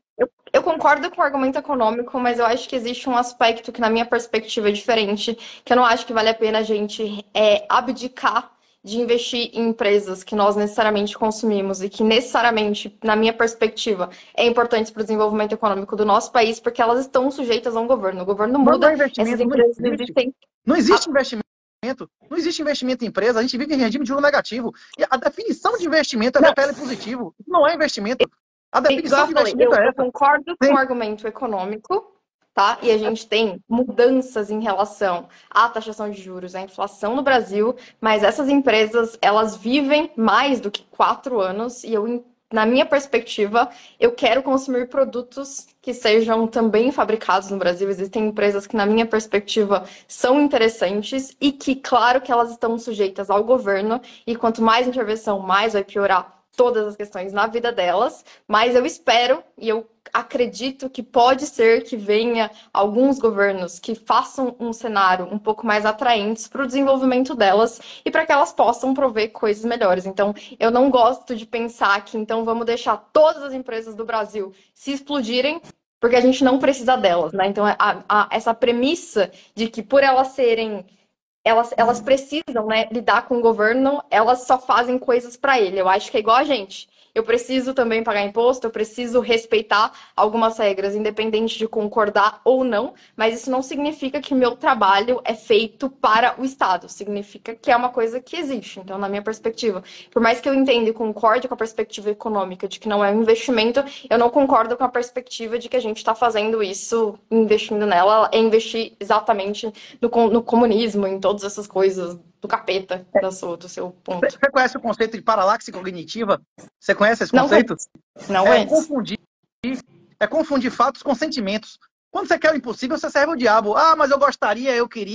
eu concordo com o argumento econômico, mas eu acho que existe um aspecto que, na minha perspectiva, é diferente, que eu não acho que vale a pena a gente abdicar de investir em empresas que nós necessariamente consumimos e que necessariamente, na minha perspectiva, é importante para o desenvolvimento econômico do nosso país, porque elas estão sujeitas a um governo. O governo muda, essas empresas existem. Não existe investimento. Não existe investimento em empresa, a gente vive em regime de juro negativo. E a definição de investimento é VPL positivo. Isso não é investimento. A definição de investimento é essa. Eu concordo com o argumento econômico, tá? E a gente tem mudanças em relação à taxação de juros, à inflação no Brasil, mas essas empresas, elas vivem mais do que 4 anos e na minha perspectiva, eu quero consumir produtos que sejam também fabricados no Brasil. Existem empresas que, na minha perspectiva, são interessantes e que, claro, que elas estão sujeitas ao governo e quanto mais intervenção, mais vai piorar todas as questões na vida delas, mas eu espero e eu acredito que pode ser que venha alguns governos que façam um cenário um pouco mais atraente para o desenvolvimento delas e para que elas possam prover coisas melhores. Então, eu não gosto de pensar que então vamos deixar todas as empresas do Brasil se explodirem porque a gente não precisa delas, né? Então, essa premissa de que por elas serem elas precisam, né, lidar com o governo, elas só fazem coisas para ele. Eu acho que é igual a gente. Eu preciso também pagar imposto, eu preciso respeitar algumas regras, independente de concordar ou não, mas isso não significa que o meu trabalho é feito para o Estado, significa que é uma coisa que existe. Então, na minha perspectiva, por mais que eu entenda e concorde com a perspectiva econômica de que não é um investimento, eu não concordo com a perspectiva de que a gente está fazendo isso, investindo nela, é investir exatamente no comunismo, em todas essas coisas do capeta, do seu ponto. Você conhece o conceito de paralaxe cognitiva? Você conhece esse conceito? Não é confundir fatos com sentimentos. Quando você quer o impossível, você serve o diabo. Ah, mas eu gostaria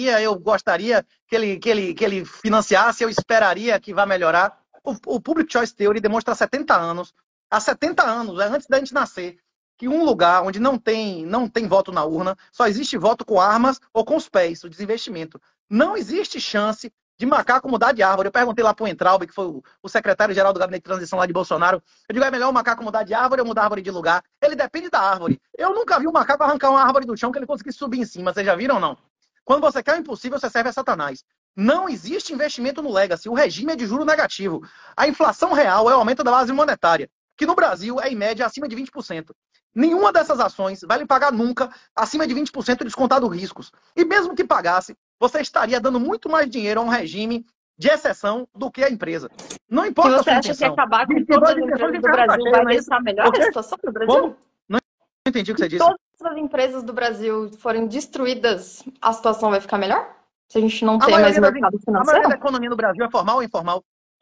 que ele financiasse, eu esperaria que vá melhorar. O Public Choice Theory demonstra há 70 anos, antes da gente nascer, que um lugar onde não tem voto na urna, só existe voto com armas ou com os pés, o desinvestimento. Não existe chance de macaco mudar de árvore. Eu perguntei lá para o Entraub, que foi o secretário-geral do Gabinete de Transição lá de Bolsonaro. Eu digo, é melhor o macaco mudar de árvore ou mudar a árvore de lugar? Ele depende da árvore. Eu nunca vi um macaco arrancar uma árvore do chão que ele conseguisse subir em cima. Vocês já viram ou não? Quando você quer o impossível, você serve a Satanás. Não existe investimento no legacy. O regime é de juro negativo. A inflação real é o aumento da base monetária, que no Brasil é, em média, acima de 20%. Nenhuma dessas ações vai lhe pagar nunca acima de 20% descontado riscos. E mesmo que pagasse, você estaria dando muito mais dinheiro a um regime de exceção do que a empresa. Não importa a sua intenção. Você acha que acabar com todas as empresas do Brasil vai deixar melhor a situação do Brasil? Como? Não entendi o que você disse. Se todas as empresas do Brasil forem destruídas, a situação vai ficar melhor? Se a gente não tem mais mercado financeiro? A maioria da economia no Brasil é formal ou informal?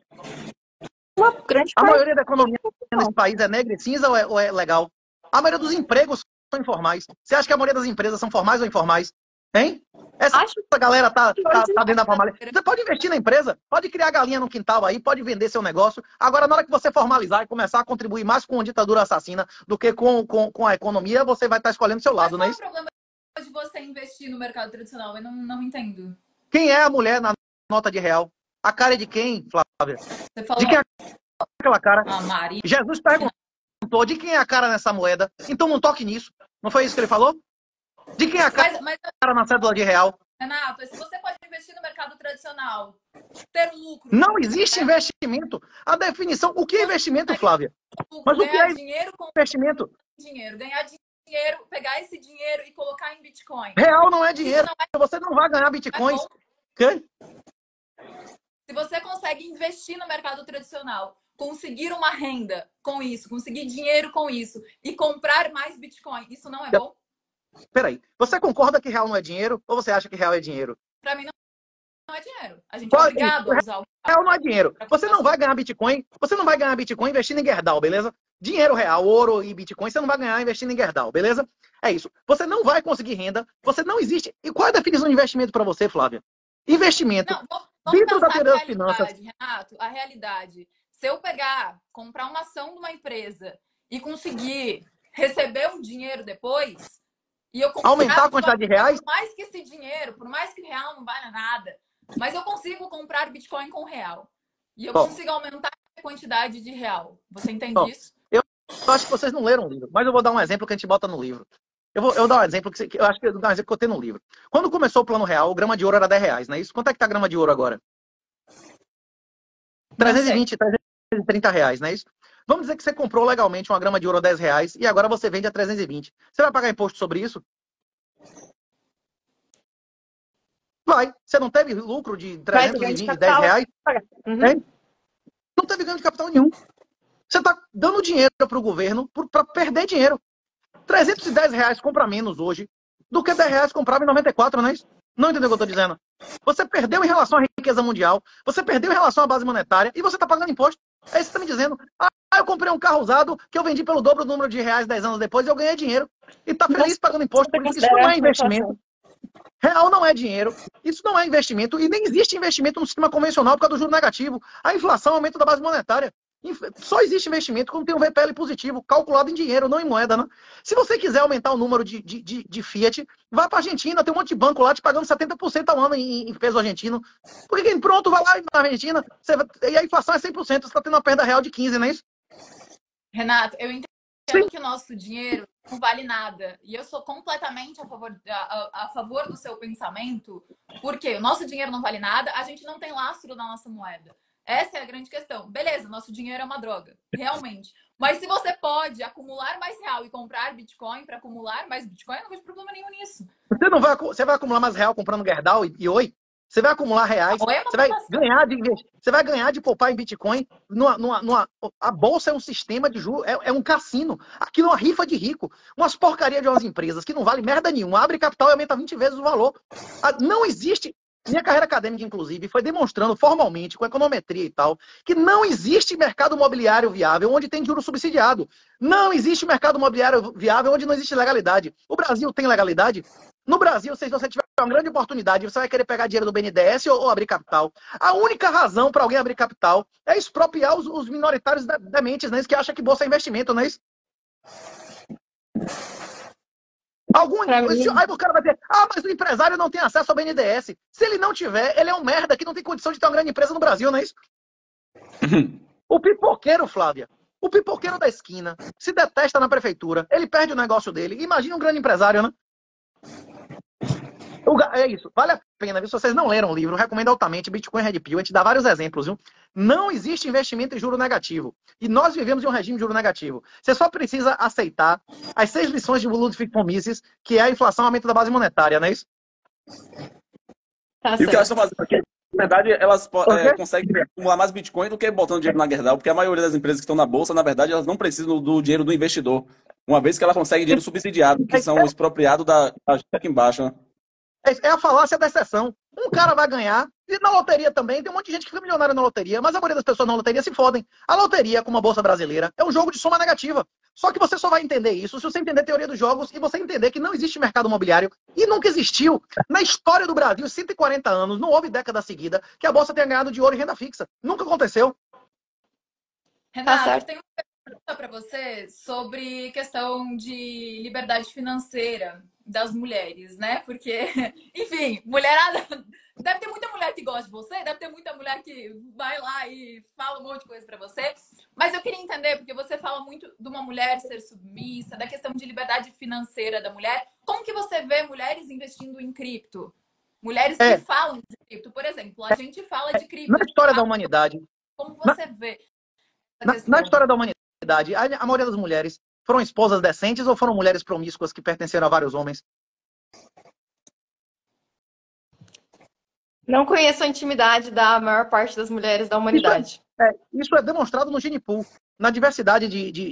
A maioria da economia nesse país é negra e cinza ou é legal? A maioria dos empregos são informais. Você acha que a maioria das empresas são formais ou informais? Hein? Essa galera tá dentro da formalidade. Você pode investir na empresa, pode criar galinha no quintal aí, pode vender seu negócio. Agora, na hora que você formalizar e começar a contribuir mais com a ditadura assassina do que com a economia, você vai estar escolhendo seu lado, não é isso? Qual é o problema de você investir no mercado tradicional? Eu não entendo. Quem é a mulher na nota de real? A cara é de quem, Flávia? Você falou... De quem é aquela cara? Maria. Jesus perguntou de quem é a cara nessa moeda. Então não toque nisso. Não foi isso que ele falou? De quem é a cara na cédula de real? Renato, se você pode investir no mercado tradicional, ter lucro... Não existe investimento. A definição... O que é investimento, Flávia? Mas o que é dinheiro com investimento? Dinheiro. Ganhar dinheiro, pegar esse dinheiro e colocar em Bitcoin. Real não é dinheiro. Você não vai ganhar bitcoins. Okay? Se você consegue investir no mercado tradicional, conseguir uma renda com isso, conseguir dinheiro com isso e comprar mais Bitcoin, isso não é bom? Peraí, você concorda que real não é dinheiro ou você acha que real é dinheiro? Para mim não é dinheiro. A gente é obrigado a usar o real não é dinheiro. Você não vai ganhar Bitcoin, investindo em Gerdau, beleza? Dinheiro real, ouro e Bitcoin, você não vai ganhar investindo em Gerdau, beleza? É isso. Você não vai conseguir renda, você não existe. E qual é a definição de investimento para você, Flávia? Investimento. Não, vamos dentro da teoria das finanças. Renato, a realidade. Se eu comprar uma ação de uma empresa e conseguir receber um dinheiro depois, e eu aumentar a quantidade de reais? Por mais que esse dinheiro, por mais que o real não valha nada, mas eu consigo comprar Bitcoin com real. E eu consigo aumentar a quantidade de real. Você entende isso? Eu acho que vocês não leram o livro, mas eu vou dar um exemplo que a gente bota no livro. Eu vou dar um exemplo que eu acho que eu vou dar um exemplo que eu tenho no livro. Quando começou o plano real, o grama de ouro era R$10, não é isso? Quanto é que tá a grama de ouro agora? 320, 330 reais, não é isso? Vamos dizer que você comprou legalmente uma grama de ouro a R$10 e agora você vende a 320. Você vai pagar imposto sobre isso? Vai. Você não teve lucro de 310 reais? Uhum. Não teve ganho de capital nenhum. Você está dando dinheiro para o governo para perder dinheiro. 310 reais compra menos hoje do que 10 reais comprava em 94, não é isso? Não entendeu o que eu estou dizendo? Você perdeu em relação à riqueza mundial, você perdeu em relação à base monetária e você está pagando imposto. É isso que você está me dizendo. Ah, eu comprei um carro usado que eu vendi pelo dobro do número de reais 10 anos depois e eu ganhei dinheiro. E está feliz pagando imposto. Isso não é investimento. Real não é dinheiro. Isso não é investimento. E nem existe investimento no sistema convencional por causa do juro negativo. A inflação aumenta da base monetária. Só existe investimento quando tem um VPL positivo, calculado em dinheiro, não em moeda, né? Se você quiser aumentar o número de Fiat, vá para a Argentina, tem um monte de banco lá te pagando 70% ao ano em peso argentino. Porque pronto, vai lá na Argentina, e a inflação é 100%, você está tendo uma perda real de 15%, não é isso? Renato, eu entendo que o nosso dinheiro não vale nada. E eu sou completamente a favor do seu pensamento, porque o nosso dinheiro não vale nada, a gente não tem lastro na nossa moeda. Essa é a grande questão. Beleza, nosso dinheiro é uma droga, realmente. Mas se você pode acumular mais real e comprar Bitcoin para acumular mais Bitcoin, eu não vejo problema nenhum nisso. Você vai acumular mais real comprando Gerdau e Oi? Você vai acumular reais, você vai ganhar de poupar em Bitcoin. A bolsa é um sistema de juros, é um cassino. Aquilo é uma rifa de rico. Umas porcaria de umas empresas que não vale merda nenhuma. Abre capital e aumenta 20 vezes o valor. Não existe. Minha carreira acadêmica, inclusive, foi demonstrando formalmente, com econometria e tal, que não existe mercado imobiliário viável onde tem juro subsidiado. Não existe mercado imobiliário viável onde não existe legalidade. O Brasil tem legalidade? No Brasil, se você tiver uma grande oportunidade, você vai querer pegar dinheiro do BNDES ou abrir capital. A única razão para alguém abrir capital é expropriar os minoritários dementes, né? Que acham que bolsa é investimento, não é isso? Aí o cara vai dizer, mas o empresário não tem acesso ao BNDES. Se ele não tiver, ele é um merda que não tem condição de ter uma grande empresa no Brasil, não é isso? O pipoqueiro, Flávia, o pipoqueiro da esquina se detesta na prefeitura, ele perde o negócio dele. Imagina um grande empresário, né? É isso, vale a pena, viu? Se vocês não leram o livro, recomendo altamente Bitcoin Red Pill, a gente dá vários exemplos, viu? Não existe investimento em juro negativo. E nós vivemos em um regime de juro negativo. Você só precisa aceitar as 6 lições de Ludwig von Mises, que é a inflação aumento da base monetária, não é isso? Tá, e o que elas estão fazendo aqui, na verdade, elas conseguem acumular mais Bitcoin do que botando dinheiro na Gerdau, porque a maioria das empresas que estão na Bolsa, na verdade, elas não precisam do dinheiro do investidor. Uma vez que ela consegue dinheiro subsidiado, que são expropriados da gente aqui embaixo, né? É a falácia da exceção. Um cara vai ganhar, e na loteria também, tem um monte de gente que fica milionária na loteria, mas a maioria das pessoas na loteria se fodem. A loteria, como a Bolsa Brasileira, é um jogo de soma negativa. Só que você só vai entender isso se você entender a teoria dos jogos e você entender que não existe mercado imobiliário e nunca existiu. Na história do Brasil, 140 anos, não houve década seguida que a Bolsa tenha ganhado de ouro e renda fixa. Nunca aconteceu. Renato, tem uma pergunta para você sobre questão de liberdade financeira das mulheres, né? Porque, enfim, mulherada... Deve ter muita mulher que gosta de você, deve ter muita mulher que vai lá e fala um monte de coisa pra você. Mas eu queria entender, porque você fala muito de uma mulher ser submissa, da questão de liberdade financeira da mulher. Como que você vê mulheres investindo em cripto? Mulheres que falam de cripto, por exemplo. A gente fala de cripto. Na história da humanidade... Como você vê? Na história da humanidade, a maioria das mulheres Foram esposas decentes ou foram mulheres promíscuas que pertenceram a vários homens? Não conheço a intimidade da maior parte das mulheres da humanidade. Isso é demonstrado no gene pool, na diversidade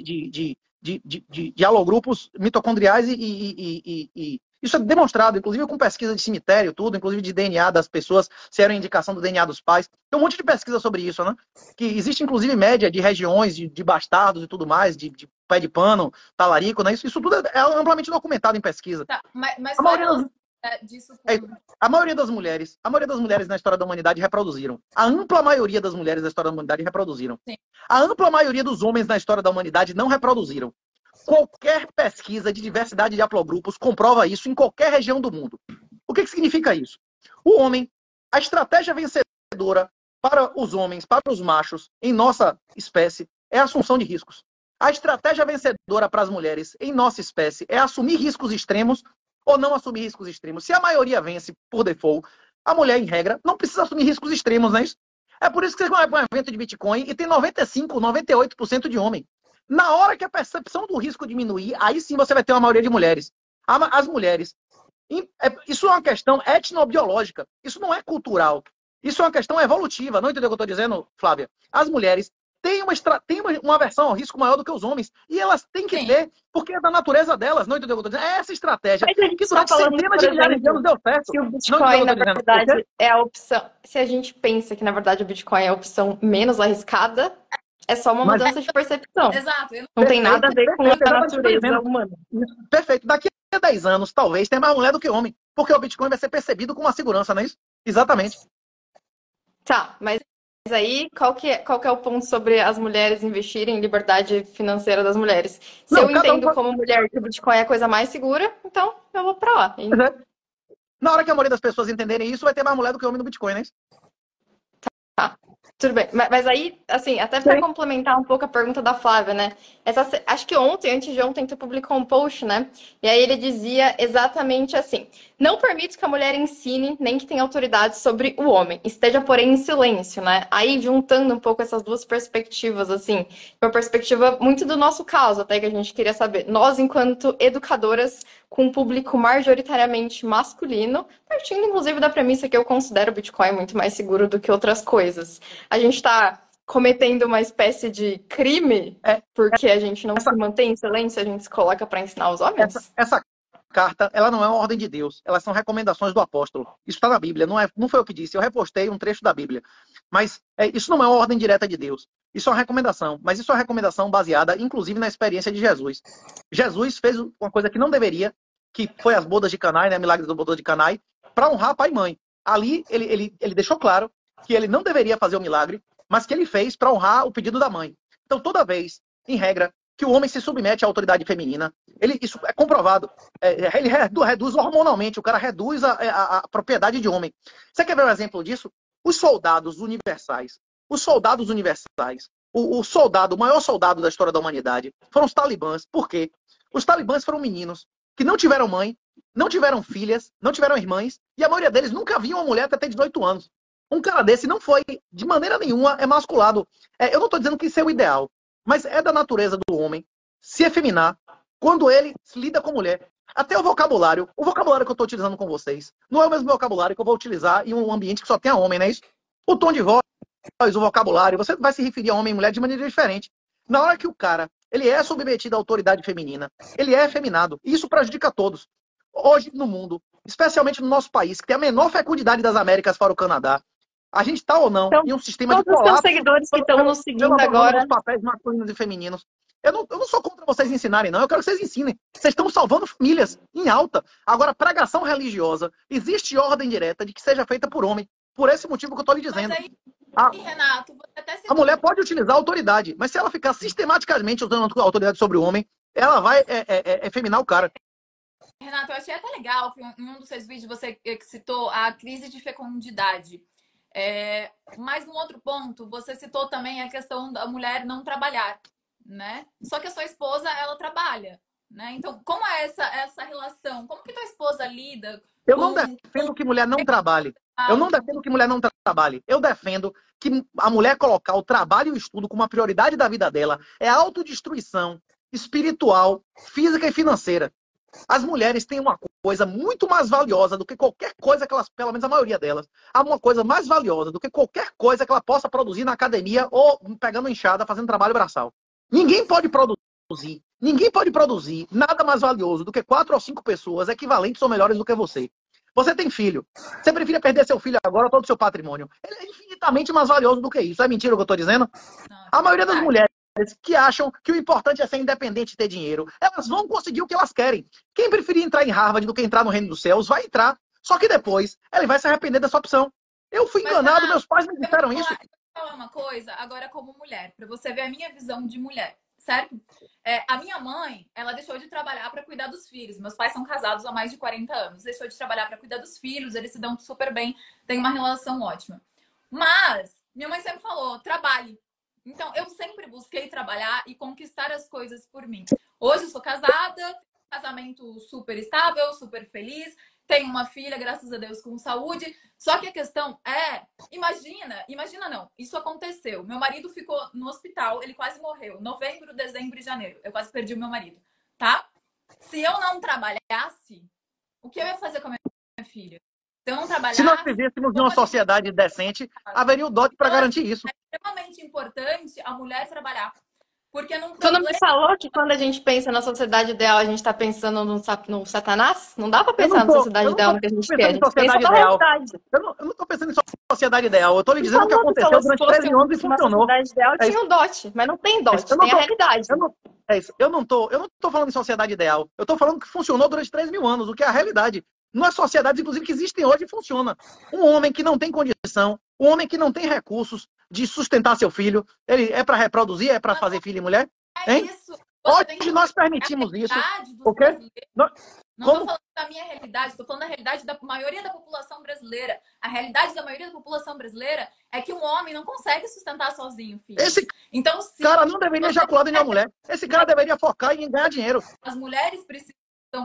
de halogrupos mitocondriais e isso é demonstrado, inclusive com pesquisa de cemitério, tudo, inclusive de DNA das pessoas, se era indicação do DNA dos pais. Tem um monte de pesquisa sobre isso, né? Que existe, inclusive, média de regiões, de bastardos e tudo mais, de pé de pano, talarico, né? Isso tudo é amplamente documentado em pesquisa. Tá, mas A maioria fala das... disso A maioria das mulheres na história da humanidade reproduziram. A ampla maioria das mulheres na história da humanidade reproduziram. Sim. A ampla maioria dos homens na história da humanidade não reproduziram. Qualquer pesquisa de diversidade de haplogrupos comprova isso em qualquer região do mundo. O que significa isso? O homem, a estratégia vencedora para os homens, para os machos, em nossa espécie, é a assunção de riscos. A estratégia vencedora para as mulheres, em nossa espécie, é assumir riscos extremos ou não assumir riscos extremos. Se a maioria vence por default, a mulher, em regra, não precisa assumir riscos extremos, não é isso? É por isso que você vai para um evento de Bitcoin e tem 95%, 98% de homem. Na hora que a percepção do risco diminuir, aí sim você vai ter uma maioria de mulheres. As mulheres. Isso é uma questão etnobiológica. Isso não é cultural. Isso é uma questão evolutiva. Não entendeu o que eu estou dizendo, Flávia? As mulheres têm uma aversão ao risco maior do que os homens. E elas têm que ter, porque é da natureza delas. Não entendeu o que eu estou dizendo? É essa estratégia que durante centenas de milhares de anos deu certo. Se o Bitcoin, na verdade, é a opção... Se a gente pensa que, na verdade, o Bitcoin é a opção menos arriscada, é só uma mudança de percepção. Exato. Não tem nada a ver com a natureza humana. Perfeito. Daqui a 10 anos, talvez, tenha mais mulher do que homem. Porque o Bitcoin vai ser percebido com uma segurança, não é isso? Exatamente. Tá, mas aí, qual que é o ponto sobre as mulheres investirem em liberdade financeira das mulheres? Se eu entendo como mulher que o Bitcoin é a coisa mais segura, então eu vou pra lá. Na hora que a maioria das pessoas entenderem isso, vai ter mais mulher do que homem no Bitcoin, não é isso? Tá, tudo bem. Mas aí, assim, até para complementar um pouco a pergunta da Flávia, né? Acho que antes de ontem, tu publicou um post, né? E aí ele dizia exatamente assim: não permito que a mulher ensine nem que tenha autoridade sobre o homem, esteja, porém, em silêncio, né? Aí, juntando um pouco essas duas perspectivas, assim, uma perspectiva muito do nosso caso, até que a gente queria saber. Nós, enquanto educadoras, com um público majoritariamente masculino, partindo, inclusive, da premissa que eu considero o Bitcoin muito mais seguro do que outras coisas. A gente está cometendo uma espécie de crime porque a gente não se mantém em silêncio, a gente se coloca para ensinar os homens? Essa carta, ela não é uma ordem de Deus, elas são recomendações do apóstolo. Isso está na Bíblia, não foi eu que disse, eu repostei um trecho da Bíblia. Mas isso não é uma ordem direta de Deus. Isso é uma recomendação, mas isso é uma recomendação baseada, inclusive, na experiência de Jesus. Jesus fez uma coisa que não deveria, que foi as bodas de Caná, né, milagres das bodas de Caná, para honrar pai e mãe. Ali, ele deixou claro que ele não deveria fazer o milagre, mas que ele fez para honrar o pedido da mãe. Então, toda vez, em regra, que o homem se submete à autoridade feminina, isso é comprovado, ele reduz hormonalmente, o cara reduz a propriedade de homem. Você quer ver um exemplo disso? Os soldados universais. O maior soldado da história da humanidade, foram os talibãs. Por quê? Os talibãs foram meninos que não tiveram mãe, não tiveram filhas, não tiveram irmãs, e a maioria deles nunca viu uma mulher até ter 18 anos. Um cara desse não foi, de maneira nenhuma, emasculado. Eu não estou dizendo que isso é o ideal, mas é da natureza do homem se efeminar quando ele lida com mulher. Até o vocabulário que eu estou utilizando com vocês, não é o mesmo vocabulário que eu vou utilizar em um ambiente que só tenha homem, não é isso? O tom de voz, o vocabulário, você vai se referir a homem e mulher de maneira diferente. Na hora que o cara, ele é submetido à autoridade feminina, ele é efeminado, e isso prejudica a todos. Hoje, no mundo, especialmente no nosso país, que tem a menor fecundidade das Américas fora o Canadá, a gente está ou não então, em um sistema de colapso. Todos os seus seguidores que estão nos seguindo agora... Os papéis masculinos e femininos. Eu não sou contra vocês ensinarem, não. Eu quero que vocês ensinem. Vocês estão salvando famílias em alta. Agora, pregação religiosa, existe ordem direta de que seja feita por homem. Por esse motivo que eu estou lhe dizendo. Renato, você até a mulher pode utilizar a autoridade, mas se ela ficar sistematicamente usando a autoridade sobre o homem, ela vai efeminar o cara. Renato, eu achei até legal que em um dos seus vídeos você citou a crise de fecundidade. Mas num outro ponto, você citou também a questão da mulher não trabalhar, né? Só que a sua esposa, ela trabalha, né? Então, como é essa relação? Como que tua esposa lida? Eu não defendo que mulher não trabalhe. Eu não defendo que mulher não trabalhe. Eu defendo que a mulher colocar o trabalho e o estudo como uma prioridade da vida dela é autodestruição. espiritual, física e financeira. As mulheres têm uma coisa muito mais valiosa do que qualquer coisa que elas, pelo menos a maioria delas, há uma coisa mais valiosa do que qualquer coisa que ela possa produzir na academia ou pegando enxada, fazendo trabalho braçal. Ninguém pode produzir nada mais valioso do que 4 ou 5 pessoas equivalentes ou melhores do que você. Você tem filho. Você prefere perder seu filho agora ou todo o seu patrimônio. Ele é infinitamente mais valioso do que isso. É mentira o que eu estou dizendo? Não, A é maioria das verdade. mulheres que acham que o importante é ser independente e ter dinheiro, elas vão conseguir o que elas querem. Quem preferir entrar em Harvard do que entrar no Reino dos Céus, vai entrar. Só que depois, ele vai se arrepender dessa opção. Eu fui Mas, enganado, Renato, meus pais me eu vou disseram te isso. falar uma coisa, agora como mulher, para você ver a minha visão de mulher, certo? A minha mãe, ela deixou de trabalhar para cuidar dos filhos. Meus pais são casados há mais de 40 anos. Deixou de trabalhar para cuidar dos filhos, eles se dão super bem, têm uma relação ótima. Mas, minha mãe sempre falou, trabalhe. Então, eu sempre busquei trabalhar e conquistar as coisas por mim. Hoje eu sou casada, casamento super estável, super feliz, tenho uma filha, graças a Deus, com saúde. Só que a questão é, imagina não, isso aconteceu. Meu marido ficou no hospital, ele quase morreu. Novembro, dezembro e janeiro. Eu quase perdi o meu marido, tá? Se eu não trabalhasse, o que eu ia fazer com a minha filha? Se eu não Se nós trabalhasse, vivêssemos em uma sociedade decente, haveria o dote para garantir isso. é extremamente importante a mulher trabalhar. Porque não Tu tem não me lei. falou que quando a gente pensa na sociedade ideal, a gente tá pensando no Satanás? Não dá pra Eu pensar não na tô, sociedade eu não ideal tô no que a gente quer. A pensando em gente pensa sociedade na ideal. realidade. Eu não estou pensando em sociedade ideal. Eu estou lhe Tu dizendo o que falou que aconteceu se durante fosse 13 anos e uma funcionou. sociedade ideal, É tinha isso. um dote. Mas não tem dote, Eu não tem a tô, realidade. é isso. Eu não tô falando em sociedade ideal. Eu tô falando que funcionou durante 3.000 anos, o que é a realidade. Nas sociedades, inclusive, que existem hoje, funciona. Um homem que não tem condição, um homem que não tem recursos de sustentar seu filho, ele é para reproduzir, é para Mas fazer filho e mulher? é Hein? isso. Você tem que Hoje nós a permitimos isso. realidade dos O quê? brasileiros. Não estou Como? falando da minha realidade, estou falando da realidade da maioria da população brasileira. A realidade da maioria da população brasileira é que um homem não consegue sustentar sozinho filhos. Esse Então, se cara não deveria você ejacular em uma mulher. Esse cara deveria focar em ganhar dinheiro. as mulheres precisam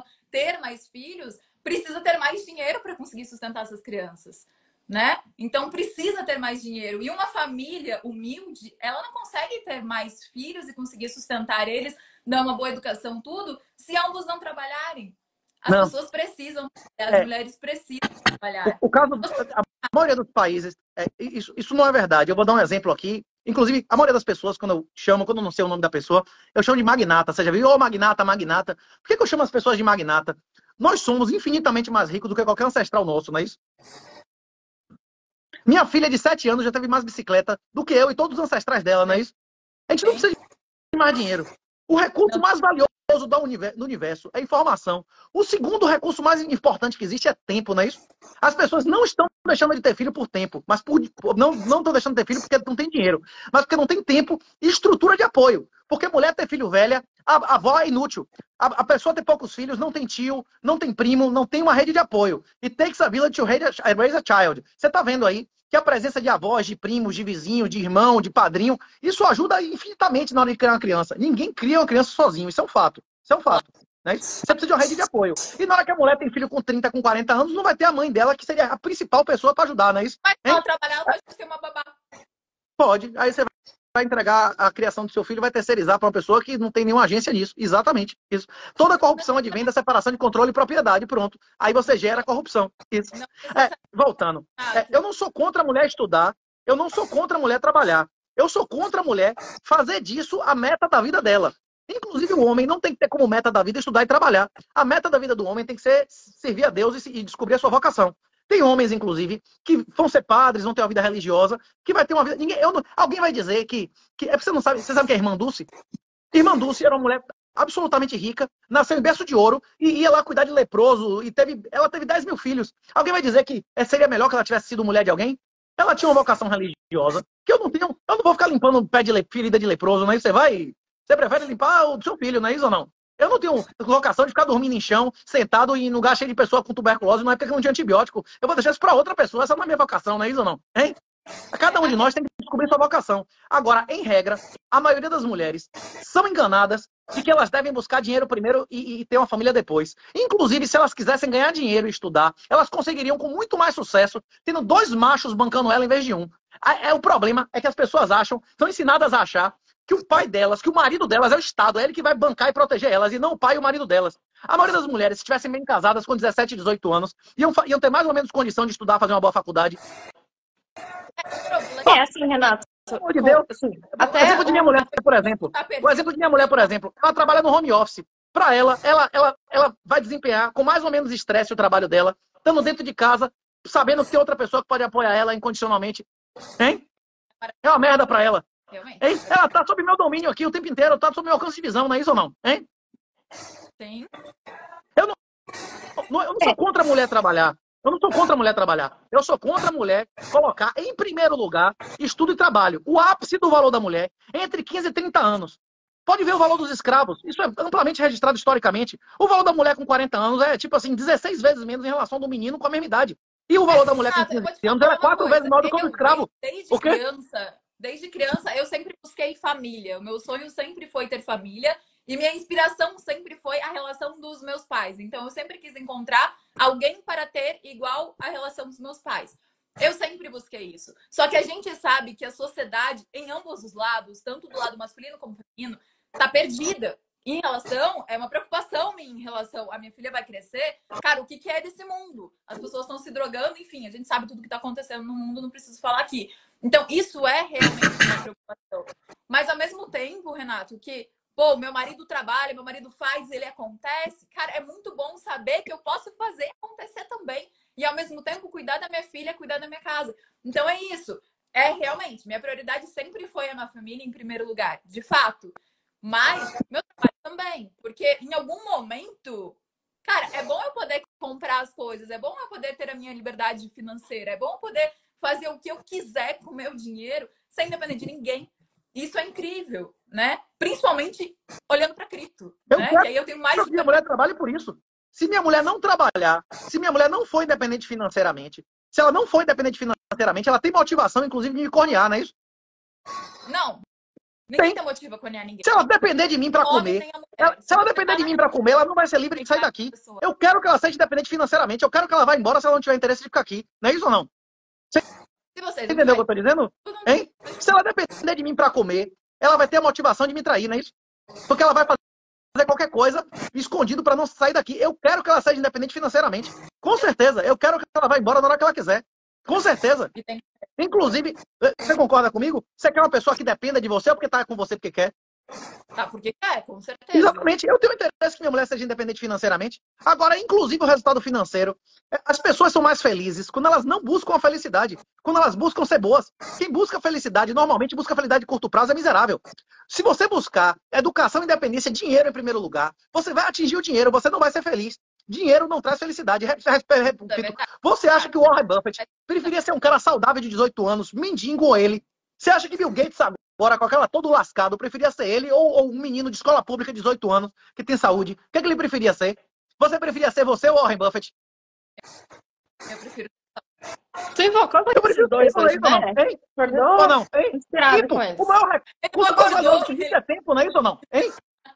ter mais filhos, precisa ter mais dinheiro para conseguir sustentar essas crianças, né? Então precisa ter mais dinheiro. E uma família humilde, ela não consegue ter mais filhos e conseguir sustentar eles, dar uma boa educação, tudo, se ambos não trabalharem. As Não. pessoas precisam, as mulheres precisam trabalhar. O caso, a maioria dos países, isso não é verdade. Eu vou dar um exemplo aqui. Inclusive, a maioria das pessoas, quando eu não sei o nome da pessoa, eu chamo de magnata. Você já viu? Ô, magnata, magnata. Por que eu chamo as pessoas de magnata? Nós somos infinitamente mais ricos do que qualquer ancestral nosso, não é isso? Minha filha de 7 anos já teve mais bicicleta do que eu e todos os ancestrais dela, não é isso? A gente não precisa de mais dinheiro. O recurso mais valioso do universo é informação. O segundo recurso mais importante que existe é tempo, não é isso? As pessoas não estão deixando de ter filho por tempo, mas não estão deixando de ter filho porque não tem dinheiro, mas porque não tem tempo e estrutura de apoio. Porque mulher ter filho velha, a avó é inútil. A pessoa ter poucos filhos, não tem tio, não tem primo, não tem uma rede de apoio. It takes a village to raise a child. Você está vendo aí que a presença de avós, de primos, de vizinho, de irmão, de padrinho, isso ajuda infinitamente na hora de criar uma criança. Ninguém cria uma criança sozinho, isso é um fato. Isso é um fato. Né? Você precisa de uma rede de apoio. E na hora que a mulher tem filho com 30, com 40 anos, não vai ter a mãe dela, que seria a principal pessoa para ajudar, não é isso? Mas ela trabalhar, ela pode ser uma babá. Pode. Aí você vai entregar a criação do seu filho, vai terceirizar para uma pessoa que não tem nenhuma agência nisso. Exatamente. Isso. Toda corrupção advém da separação de controle e propriedade. Pronto. Aí você gera corrupção. Isso. Voltando. Eu não sou contra a mulher estudar. Eu não sou contra a mulher trabalhar. Eu sou contra a mulher fazer disso a meta da vida dela. Inclusive, o homem não tem que ter como meta da vida estudar e trabalhar. A meta da vida do homem tem que ser servir a Deus e descobrir a sua vocação. Tem homens, inclusive, que vão ser padres, vão ter uma vida religiosa, que vai ter uma vida... Alguém vai dizer que você não sabe... Você sabe quem é Irmã Dulce? Irmã Dulce era uma mulher absolutamente rica, nasceu em berço de ouro e ia lá cuidar de leproso e ela teve 10 mil filhos. Alguém vai dizer que seria melhor que ela tivesse sido mulher de alguém? Ela tinha uma vocação religiosa, que eu não vou ficar limpando o pé de ferida de leproso, não é isso? Você prefere limpar o seu filho, não é isso ou não? Eu não tenho vocação de ficar dormindo em chão, sentado em lugar cheio de pessoa com tuberculose, não é porque não tinha antibiótico. Eu vou deixar isso para outra pessoa, essa não é minha vocação, não é isso ou não? Hein? Cada um de nós tem que descobrir sua vocação. Agora, em regra, a maioria das mulheres são enganadas de que elas devem buscar dinheiro primeiro e ter uma família depois. Inclusive, se elas quisessem ganhar dinheiro e estudar, elas conseguiriam com muito mais sucesso tendo 2 machos bancando ela em vez de um. O problema é que as pessoas são ensinadas a achar que o pai delas, que o marido delas é o Estado, é ele que vai bancar e proteger elas, e não o pai e o marido delas. A maioria das mulheres, se estivessem bem casadas com 17, 18 anos, iam ter mais ou menos condição de estudar, fazer uma boa faculdade. É assim, Renato. Pelo amor de Deus. Assim, O exemplo de minha mulher, por exemplo. O exemplo de minha mulher, por exemplo, ela trabalha no home office. Para ela vai desempenhar com mais ou menos estresse o trabalho dela, estando dentro de casa, sabendo que tem outra pessoa que pode apoiar ela incondicionalmente. Hein? É uma merda para ela. Realmente. Hein? Ela tá sob meu domínio aqui o tempo inteiro, tá sob meu alcance de visão, não é isso ou não? Hein? Sim. Eu não sou contra a mulher trabalhar. Eu não sou contra a mulher trabalhar. Eu sou contra a mulher colocar, em primeiro lugar, estudo e trabalho. O ápice do valor da mulher é entre 15 e 30 anos. Pode ver o valor dos escravos. Isso é amplamente registrado historicamente. O valor da mulher com 40 anos é, tipo assim, 16 vezes menos em relação do menino com a mesma idade. E o valor da mulher com 15 anos é 4 vezes maior do que o do escravo. Desde criança, eu sempre busquei família. O meu sonho sempre foi ter família. E minha inspiração sempre foi a relação dos meus pais. Então, eu sempre quis encontrar alguém para ter igual a relação dos meus pais. Eu sempre busquei isso. Só que a gente sabe que a sociedade, em ambos os lados, tanto do lado masculino como feminino, tá perdida. Em relação, é uma preocupação minha em relação a minha filha vai crescer. Cara, o que é desse mundo? As pessoas estão se drogando, enfim, a gente sabe tudo que tá acontecendo no mundo, não preciso falar aqui. Então, isso é realmente uma preocupação. Mas, ao mesmo tempo, Renato, que pô, meu marido trabalha, meu marido faz, ele acontece. Cara, é muito bom saber que eu posso fazer acontecer também. E, ao mesmo tempo, cuidar da minha filha, cuidar da minha casa. Então, é isso. É, realmente, minha prioridade sempre foi a minha família em primeiro lugar. De fato. Mas, meu trabalho também. Porque, em algum momento, cara, é bom eu poder comprar as coisas. É bom eu poder ter a minha liberdade financeira. É bom eu poder fazer o que eu quiser com o meu dinheiro sem depender de ninguém. Isso é incrível, né? Principalmente olhando para cripto, né? Que aí eu tenho mais. Que minha mulher trabalhe por isso. Se minha mulher não trabalhar, se minha mulher não for independente financeiramente, se ela não for independente financeiramente, ela tem motivação, inclusive, de me cornear, não é isso? Não. Ninguém tem motivo a cornear ninguém. Se ela depender de mim para comer, se ela depender de mim para comer, ela não vai ser livre de sair daqui. Eu quero que ela seja independente financeiramente. Eu quero que ela vá embora se ela não tiver interesse de ficar aqui. Não é isso ou não? Você entendeu o que eu tô dizendo? Hein? Se ela depender de mim para comer, ela vai ter a motivação de me trair, não é isso? Porque ela vai fazer qualquer coisa escondido para não sair daqui. Eu quero que ela seja independente financeiramente. Com certeza. Eu quero que ela vá embora na hora que ela quiser. Com certeza. Inclusive, você concorda comigo? Você quer uma pessoa que dependa de você ou porque tá com você porque quer? Tá, porque quer, com certeza. Exatamente. Eu tenho interesse que minha mulher seja independente financeiramente. Agora, inclusive o resultado financeiro. As pessoas são mais felizes quando elas não buscam a felicidade. Quando elas buscam ser boas. Quem busca felicidade, normalmente busca felicidade de curto prazo, é miserável. Se você buscar educação, independência, dinheiro em primeiro lugar, você vai atingir o dinheiro, você não vai ser feliz. Dinheiro não traz felicidade. Você acha que o Warren Buffett preferia ser um cara saudável de 18 anos, mendigo ou ele? Você acha que Bill Gates agora, com aquela todo lascado, preferia ser ele ou um menino de escola pública de 18 anos, que tem saúde? O que ele preferia ser? Você preferia ser você ou Warren Buffett? Eu prefiro. Tu invocou com esses dois hoje, né? Acordou? Ou não? Hein? Inspirado com eles. O maior recurso do é tempo, não é isso ou não? Hein?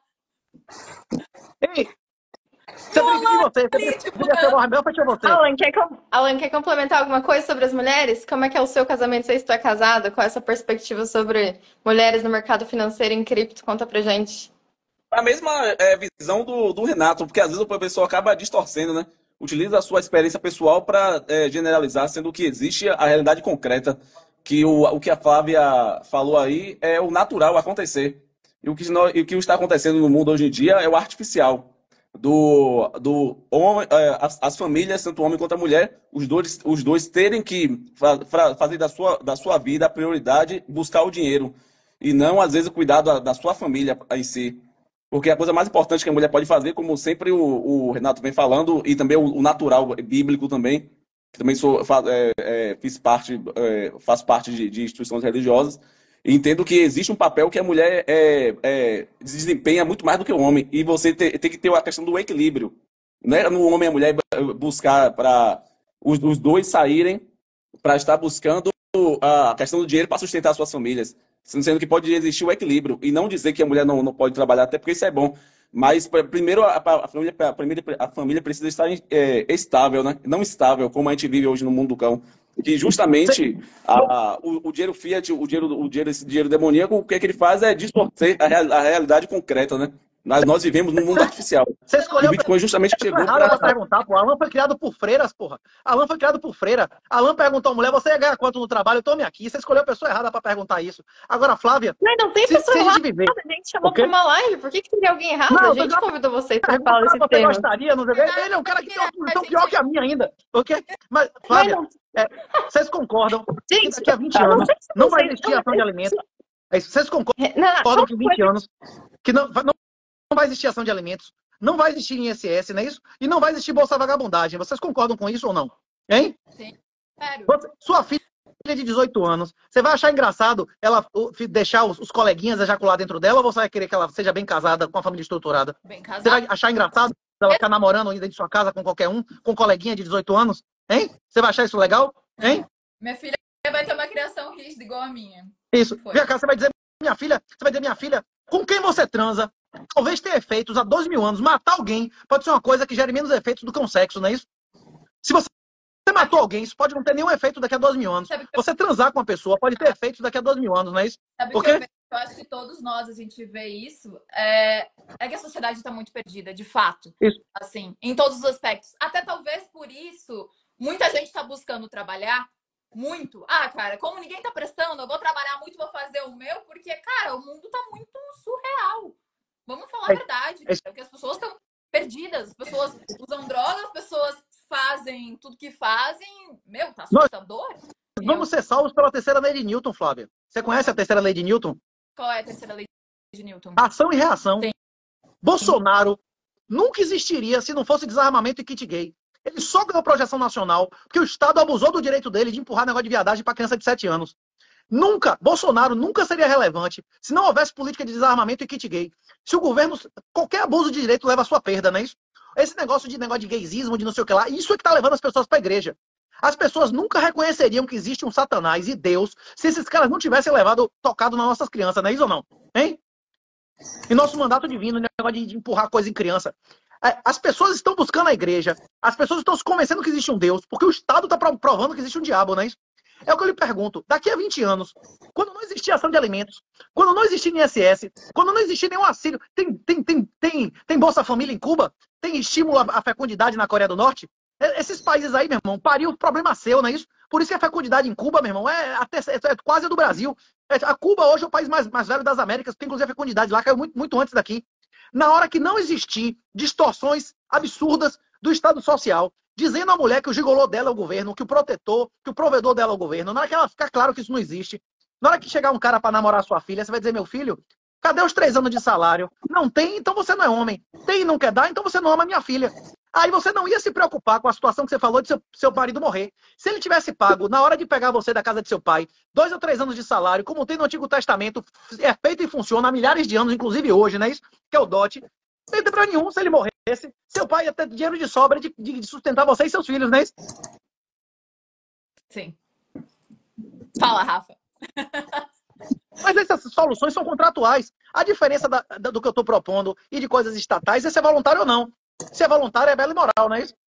Hein? Você preferia ser o Warren Buffett ou você? Alan, quer complementar alguma coisa sobre as mulheres? Como é que é o seu casamento? Não sei se tu é casada, com essa perspectiva sobre mulheres no mercado financeiro em cripto. Conta pra gente. A mesma visão do Renato, porque às vezes o professor acaba distorcendo, né? Utiliza a sua experiência pessoal para generalizar, sendo que existe a realidade concreta, que o que a Flávia falou aí é o natural acontecer. E o que está acontecendo no mundo hoje em dia é o artificial. Do homem, as famílias, tanto o homem quanto a mulher, os dois terem que fazer da sua vida a prioridade buscar o dinheiro e não, às vezes, cuidar da sua família em si. Porque a coisa mais importante que a mulher pode fazer, como sempre o Renato vem falando, e também o natural bíblico também, que também faço parte de instituições religiosas, e entendo que existe um papel que a mulher desempenha muito mais do que o homem. E você tem que ter a questão do equilíbrio. Não é no homem e a mulher buscar para os dois saírem para estar buscando a questão do dinheiro para sustentar suas famílias. Sendo que pode existir o equilíbrio. E não dizer que a mulher não pode trabalhar, até porque isso é bom. Mas, primeiro, a família precisa estar estável, né? Não estável, como a gente vive hoje no mundo do cão. que justamente o dinheiro fiat, esse dinheiro demoníaco, o que é que ele faz é distorcer a realidade concreta, né? Nós vivemos num mundo artificial. Você E escolheu o Bitcoin justamente chegou errado pra para... perguntar, pô. Alan foi criado por freiras, porra. Alan foi criado por freira. Alan perguntou à mulher, você ia ganhar quanto no trabalho? Tome aqui. Você escolheu a pessoa errada pra perguntar isso. Agora, Flávia, Mas não tem se pessoa a gente errada, viver... a gente chamou O quê? pra uma live. Por que teria alguém errado? Não, A gente convidou vocês pra perguntar, falar desse você tema. gostaria, não sei. Ele é um cara que tem uma posição pior que a minha ainda, ok? Mas, Mas Flávia, não, vocês concordam que gente, daqui a 20 eu não anos sei se não vai vocês... existir ação de alimentos? É isso. Vocês concordam Não, que em 20 anos que não vai existir ação de alimentos, não vai existir INSS, não é isso? E não vai existir Bolsa Vagabundagem. Vocês concordam com isso ou não? Hein? Sim. Sério. Sua filha de 18 anos, você vai achar engraçado ela deixar os coleguinhas ejacular dentro dela ou você vai querer que ela seja bem casada, com a família estruturada? Bem casado. Você vai achar engraçado ela ficar namorando ainda de sua casa com qualquer um, com coleguinha de 18 anos? Hein? Você vai achar isso legal? Hein? Minha filha vai ter uma criação rígida igual a minha. Isso. Foi. Vem cá, você vai dizer, minha filha, com quem você transa, talvez tenha efeitos há 2 mil anos. Matar alguém pode ser uma coisa que gere menos efeitos do que um sexo, não é isso? Se você matou alguém, isso pode não ter nenhum efeito daqui a 2 mil anos. Você transar com uma pessoa pode ter efeitos daqui a 2 mil anos, não é isso? Sabe o que eu vejo? Eu acho que todos nós, a gente vê isso, é que a sociedade está muito perdida, de fato. Isso. Assim, em todos os aspectos. Até talvez por isso, muita gente está buscando trabalhar muito. Ah, cara, como ninguém tá prestando, eu vou trabalhar muito, vou fazer o meu, porque, cara, o mundo tá muito surreal. Vamos falar a verdade, porque as pessoas estão perdidas, as pessoas usam drogas, as pessoas fazem tudo que fazem. Meu, tá assustador. Vamos ser salvos pela terceira lei de Newton, Flávia. Você conhece a terceira lei de Newton? Qual é a terceira lei de Newton? Ação e reação. Sim. Bolsonaro nunca existiria se não fosse desarmamento e kit gay. Ele só ganhou projeção nacional porque o Estado abusou do direito dele de empurrar negócio de viadagem para criança de 7 anos. Bolsonaro nunca seria relevante se não houvesse política de desarmamento e kit gay. Se o governo, qualquer abuso de direito leva à sua perda, não é isso? Esse negócio de gaysismo, de não sei o que lá, isso é que tá levando as pessoas para a igreja. As pessoas nunca reconheceriam que existe um Satanás e Deus se esses caras não tivessem tocado nas nossas crianças, não é isso ou não? Hein? E nosso mandato divino, o negócio de empurrar coisa em criança. As pessoas estão buscando a igreja, as pessoas estão se convencendo que existe um Deus, porque o Estado está provando que existe um diabo, não é isso? É o que eu lhe pergunto. Daqui a 20 anos, quando não existir ação de alimentos, quando não existir INSS, quando não existir nenhum auxílio, tem Bolsa Família em Cuba? Tem estímulo à fecundidade na Coreia do Norte? Esses países aí, meu irmão, pariu problema seu, não é isso? Por isso que a fecundidade em Cuba, meu irmão, é quase a do Brasil. A Cuba hoje é o país mais velho das Américas, tem inclusive a fecundidade lá, caiu muito, muito antes daqui. Na hora que não existir distorções absurdas do Estado Social, dizendo à mulher que o gigolô dela é o governo, que o protetor, que o provedor dela é o governo, na hora que ela ficar claro que isso não existe, na hora que chegar um cara para namorar sua filha, você vai dizer, meu filho, cadê os 3 anos de salário? Não tem, então você não é homem. Tem e não quer dar, então você não ama minha filha. Aí você não ia se preocupar com a situação que você falou de seu marido morrer. Se ele tivesse pago, na hora de pegar você da casa de seu pai, 2 ou 3 anos de salário, como tem no Antigo Testamento, é feito e funciona há milhares de anos, inclusive hoje, né? Isso que é o dote. Não tem problema nenhum se ele morresse. Seu pai ia ter dinheiro de sobra de sustentar você e seus filhos, né? Sim. Fala, Rafa. Mas essas soluções são contratuais. A diferença do que eu estou propondo e de coisas estatais é se é voluntário ou não. Se é voluntário, é bela e moral, não é isso?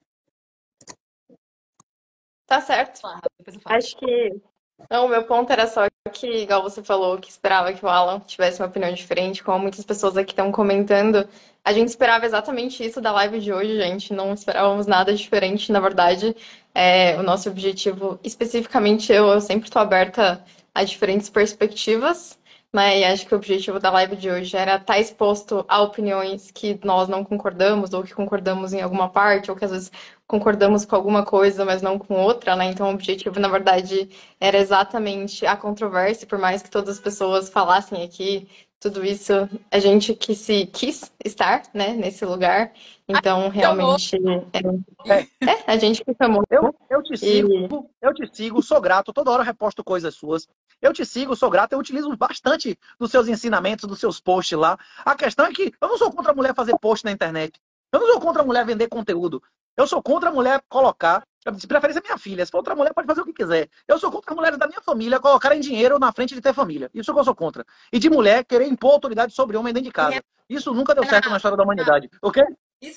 Tá certo. Fala, Rafa, depois eu falo. Acho que... Não, o meu ponto era só que, igual você falou, que esperava que o Alan tivesse uma opinião diferente, como muitas pessoas aqui estão comentando. A gente esperava exatamente isso da live de hoje, gente. Não esperávamos nada diferente, na verdade. O nosso objetivo, especificamente eu sempre estou aberta a diferentes perspectivas, mas acho que o objetivo da live de hoje era estar exposto a opiniões que nós não concordamos, ou que concordamos em alguma parte, ou que às vezes concordamos com alguma coisa, mas não com outra, né? Então o objetivo, na verdade, era exatamente a controvérsia, por mais que todas as pessoas falassem aqui, tudo isso, a gente que se quis estar, né, nesse lugar. Então, realmente, a gente que chamou. Eu te sigo, sou grato, toda hora reposto coisas suas. Eu te sigo, sou grato, eu utilizo bastante dos seus ensinamentos, dos seus posts lá. A questão é que eu não sou contra a mulher fazer post na internet. Eu não sou contra a mulher vender conteúdo. Eu sou contra a mulher colocar, de preferência minha filha, se for outra mulher pode fazer o que quiser. Eu sou contra as mulheres da minha família colocarem dinheiro na frente de ter família. Isso que eu sou contra. E de mulher querer impor autoridade sobre homem dentro de casa. Isso nunca deu certo na história da humanidade, ok? Isso é legal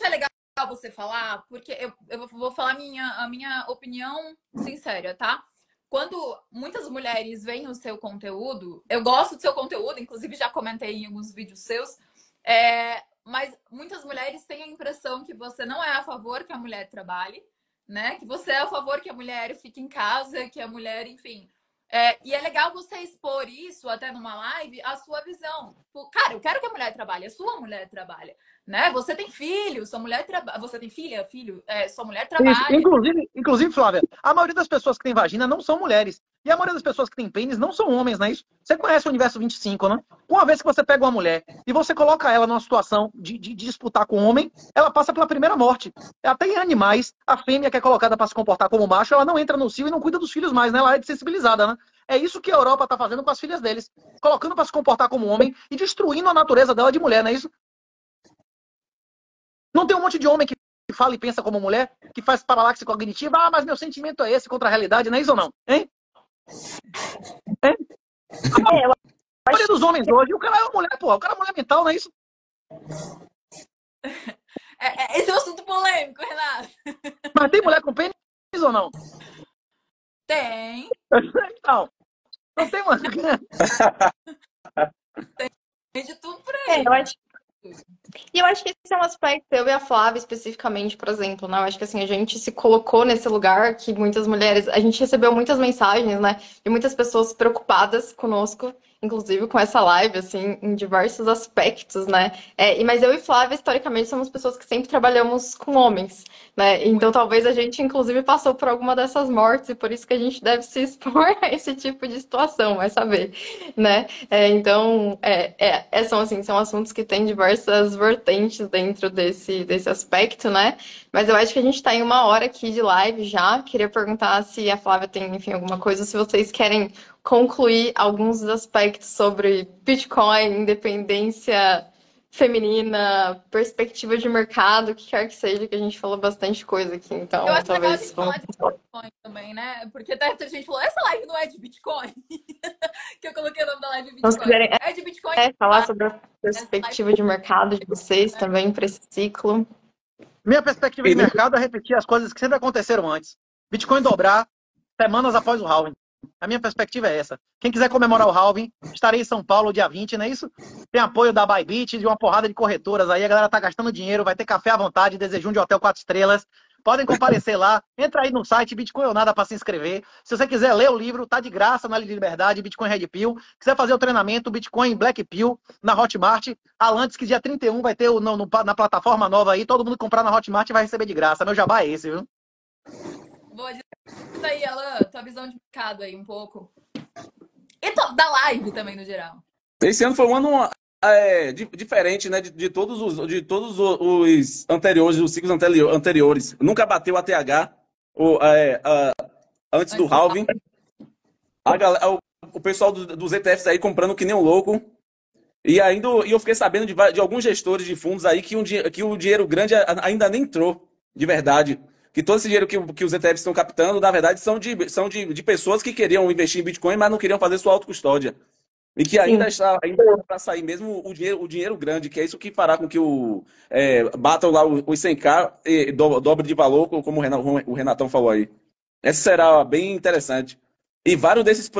você falar, porque eu vou falar a minha opinião sincera, tá? Quando muitas mulheres veem o seu conteúdo, eu gosto do seu conteúdo, inclusive já comentei em alguns vídeos seus, mas muitas mulheres têm a impressão que você não é a favor que a mulher trabalhe, né? Que você é a favor que a mulher fique em casa, que a mulher, enfim. E é legal você expor isso até numa live, a sua visão. Cara, eu quero que a mulher trabalhe, a sua mulher trabalha, né? Você tem filho, sua mulher trabalha. Você tem filha, filho? Sua mulher Isso. trabalha. Inclusive, Flávia, a maioria das pessoas que têm vagina não são mulheres. E a maioria das pessoas que têm pênis não são homens, não é isso? Você conhece o Universo 25, né? Uma vez que você pega uma mulher e você coloca ela numa situação de disputar com um homem, ela passa pela primeira morte. Até em animais, a fêmea que é colocada para se comportar como macho, ela não entra no cio e não cuida dos filhos mais, né? Ela é desensibilizada, né? É isso que a Europa tá fazendo com as filhas deles. Colocando para se comportar como homem e destruindo a natureza dela de mulher, não é isso? Não tem um monte de homem que fala e pensa como mulher, que faz paralaxe cognitiva, mas meu sentimento é esse contra a realidade, não é isso ou não? Hein? Hein? A maioria dos homens hoje, o cara é uma mulher, pô, o cara é mulher mental, não é isso? Esse é um assunto polêmico, Renato. Mas tem mulher com pênis ou não? Tem. Então, não tem uma... Tem de tudo por É, aí. eu acho que esse é um aspecto, eu e a Flávia especificamente, por exemplo, né? Eu acho que assim, a gente se colocou nesse lugar que muitas mulheres, a gente recebeu muitas mensagens, né? De muitas pessoas preocupadas conosco, inclusive com essa live, assim, em diversos aspectos, né? Mas eu e Flávia, historicamente, somos pessoas que sempre trabalhamos com homens, né? Então talvez a gente, inclusive, passou por alguma dessas mortes e por isso que a gente deve se expor a esse tipo de situação, vai saber, né? Então, são assuntos que têm diversas vertentes dentro desse aspecto, né? Mas eu acho que a gente está em uma hora aqui de live já. Queria perguntar se a Flávia tem, enfim, alguma coisa, se vocês querem concluir alguns dos aspectos sobre Bitcoin, independência feminina, perspectiva de mercado, o que quer que seja, que a gente falou bastante coisa aqui. Então, Eu acho legal a talvez gente falar de Bitcoin também, né? Porque até a gente falou, essa live não é de Bitcoin? Que eu coloquei o nome da live se Bitcoin. quiserem É de Bitcoin. falar sobre a perspectiva de mercado de vocês também para esse ciclo. Minha perspectiva de mercado é repetir as coisas que sempre aconteceram antes. Bitcoin dobrar semanas após o halving. A minha perspectiva é essa. Quem quiser comemorar o halving, estarei em São Paulo dia 20, não é isso? Tem apoio da Bybit, de uma porrada de corretoras aí, a galera tá gastando dinheiro, vai ter café à vontade, desejum de hotel 4 estrelas. Podem comparecer lá, entra aí no site Bitcoin ou Nada para se inscrever. Se você quiser ler o livro, tá de graça na Liberdade, Bitcoin Red Pill. Quiser fazer o treinamento, Bitcoin Black Pill na Hotmart. Alantes, que dia 31 vai ter na plataforma nova aí, todo mundo comprar na Hotmart vai receber de graça. Meu jabá é esse, viu? Boa, diz aí, Alan, tua visão de mercado aí um pouco. E da live também, no geral. Esse ano foi um ano diferente, né? De todos os anteriores, os ciclos anteriores. Nunca bateu a TH antes do halving. O pessoal dos ETFs aí comprando que nem um louco. E eu fiquei sabendo de alguns gestores de fundos aí que o dinheiro grande ainda nem entrou, de verdade. Que todo esse dinheiro que os ETFs estão captando, na verdade, são de pessoas que queriam investir em Bitcoin, mas não queriam fazer sua autocustódia. E que ainda está para sair mesmo o dinheiro grande, que é isso que fará com que batam lá os 100k e dobre de valor, como o Renatão falou aí. Essa será bem interessante. E vários desses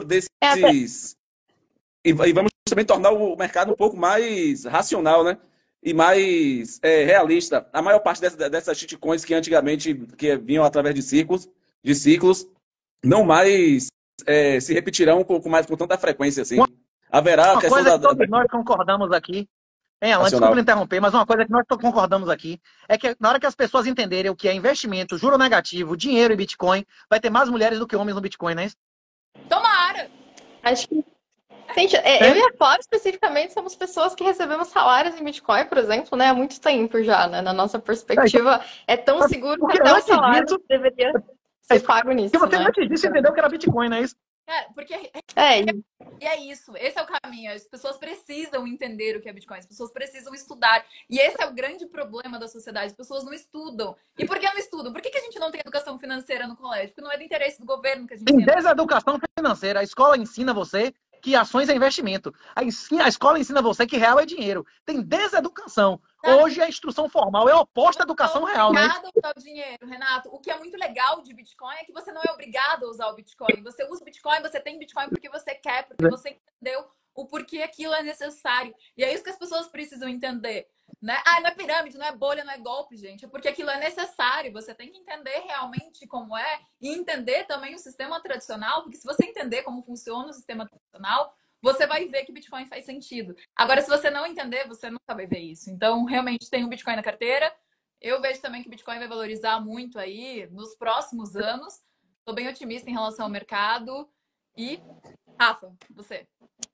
e vamos também tornar o mercado um pouco mais racional, né? E mais realista. A maior parte dessas shitcoins que antigamente vinham através de ciclos, não mais se repetirão com tanta frequência assim. Haverá uma coisa que todos nós concordamos aqui, Alan, desculpa interromper, mas uma coisa que nós concordamos aqui é que na hora que as pessoas entenderem o que é investimento, juro negativo, dinheiro e Bitcoin, vai ter mais mulheres do que homens no Bitcoin, não é isso? Tomara! Acho que gente, eu e a Flávia, especificamente, somos pessoas que recebemos salários em Bitcoin, por exemplo, né, há muito tempo já, né? Na nossa perspectiva, é tão seguro que até o salário deveria ser pago nisso, porque você né? antes disso entendeu que era Bitcoin, não é isso? Porque e é isso, esse é o caminho. As pessoas precisam entender o que é Bitcoin, as pessoas precisam estudar. E esse é o grande problema da sociedade, as pessoas não estudam. E por que não estudam? Por que a gente não tem educação financeira no colégio? Porque não é do interesse do governo que a gente tem. Deseducação financeira. A escola ensina você que ações é investimento. A escola ensina você que real é dinheiro. Tem deseducação. Hoje a instrução formal é oposta à educação real, né? Obrigada a usar o dinheiro, Renato. O que é muito legal de Bitcoin é que você não é obrigado a usar o Bitcoin. Você usa o Bitcoin, você tem Bitcoin porque você quer, porque você entendeu o porquê aquilo é necessário. E é isso que as pessoas precisam entender, né? Não é pirâmide, não é bolha, não é golpe, gente. É porque aquilo é necessário. Você tem que entender realmente como é e entender também o sistema tradicional, porque se você entender como funciona o sistema tradicional, você vai ver que Bitcoin faz sentido. Agora, se você não entender, você nunca vai ver isso. Então, realmente, tem um Bitcoin na carteira. Eu vejo também que o Bitcoin vai valorizar muito aí nos próximos anos. Estou bem otimista em relação ao mercado. E, Rafa, você?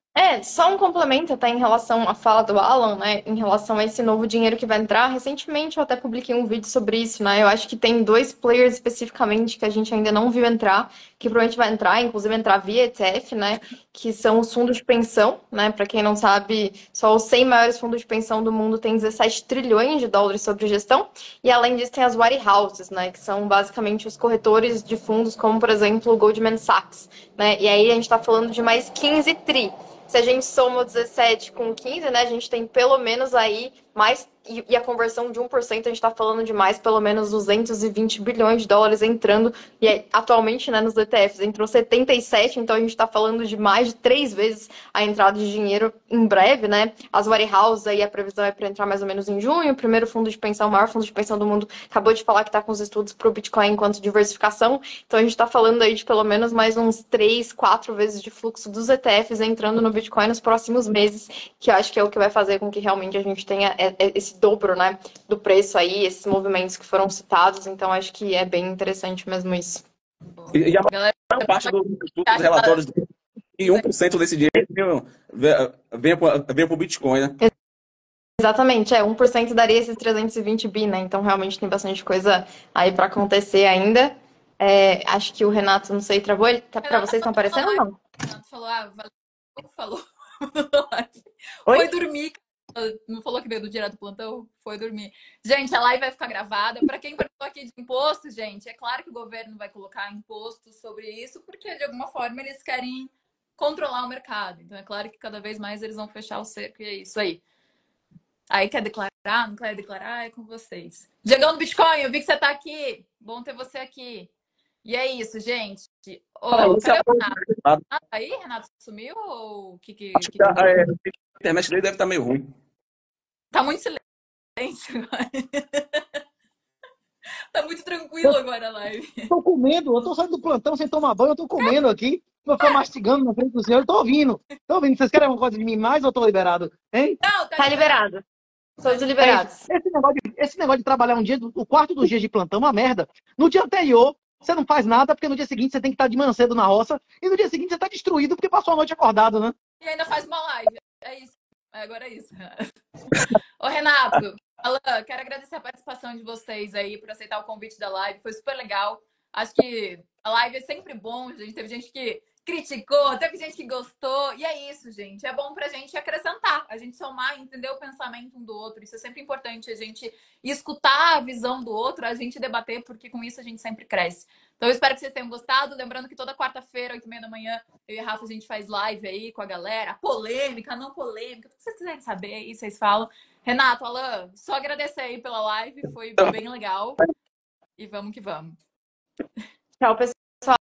Só um complemento até em relação à fala do Alan, né? Em relação a esse novo dinheiro que vai entrar. Recentemente eu até publiquei um vídeo sobre isso, né? Eu acho que tem 2 players especificamente que a gente ainda não viu entrar, que provavelmente vai entrar, inclusive entrar via ETF, né? Que são os fundos de pensão, né? Para quem não sabe, só os 100 maiores fundos de pensão do mundo têm 17 trilhões de dólares sobre gestão. E além disso tem as wirehouses, né? Que são basicamente os corretores de fundos, como por exemplo o Goldman Sachs, né? E aí a gente está falando de mais 15 tri. Se a gente soma o 17 com 15, né, a gente tem pelo menos aí mais, e a conversão de 1%, a gente está falando de mais pelo menos 220 bilhões de dólares entrando, e aí, atualmente, né, nos ETFs entrou 77, então a gente está falando de mais de 3 vezes a entrada de dinheiro em breve, né? As warehouses aí, a previsão é para entrar mais ou menos em junho, o primeiro fundo de pensão, o maior fundo de pensão do mundo, acabou de falar que está com os estudos para o Bitcoin enquanto diversificação, então a gente está falando aí de pelo menos mais uns 3, 4 vezes de fluxo dos ETFs entrando no Bitcoin nos próximos meses, que eu acho que é o que vai fazer com que realmente a gente tenha esse dobro, né, do preço aí, esses movimentos que foram citados, então acho que é bem interessante mesmo isso. E a maior parte dos relatórios e 1% desse dinheiro vem para o Bitcoin, né? Exatamente, 1% daria esses 320 bi, né? Então realmente tem bastante coisa aí para acontecer ainda. Acho que o Renato, não sei, travou ele? Para vocês estão aparecendo ou não? O Renato falou, valeu, falou. Oi? Foi dormir. Não falou que veio do direto do plantão? Foi dormir. Gente, a live vai ficar gravada. Para quem perguntou aqui de imposto, gente, é claro que o governo vai colocar imposto sobre isso, porque de alguma forma eles querem controlar o mercado. Então é claro que cada vez mais eles vão fechar o cerco e é isso aí. Aí quer declarar? Não quer declarar? É com vocês. Diegão do Bitcoin, eu vi que você tá aqui. Bom ter você aqui. E é isso, gente. Cadê o Renato? Aí, Renato sumiu ou o que A internet dele deve estar meio ruim. Tá muito silêncio agora. Tá muito tranquilo agora a live. Tô comendo, eu tô saindo do plantão sem tomar banho, eu tô comendo aqui. Vou ficar mastigando na frente do senhor, eu tô ouvindo. Tô ouvindo. Vocês querem alguma coisa de mim mais ou tô liberado? Hein? Não, Tá liberado. Todos liberados. Esse negócio de trabalhar um dia, o quarto dos dias de plantão, uma merda. No dia anterior, você não faz nada, porque no dia seguinte você tem que estar de manhã cedo na roça, e no dia seguinte você tá destruído porque passou a noite acordado, né? E ainda faz uma live. É isso. Agora é isso. Ô, Renato, Alan, quero agradecer a participação de vocês aí por aceitar o convite da live. Foi super legal. Acho que a live é sempre bom, gente. Teve gente que criticou, teve gente que gostou. E é isso, gente. É bom pra gente acrescentar, a gente somar, entender o pensamento um do outro. Isso é sempre importante, a gente escutar a visão do outro, a gente debater, porque com isso a gente sempre cresce. Então eu espero que vocês tenham gostado. Lembrando que toda quarta-feira, 8h30 da manhã, eu e a Rafa, a gente faz live aí com a galera. Polêmica, não polêmica. O que vocês quiserem saber aí, vocês falam. Renato, Alan, só agradecer aí pela live. Foi bem legal. E vamos que vamos. Tchau, pessoal.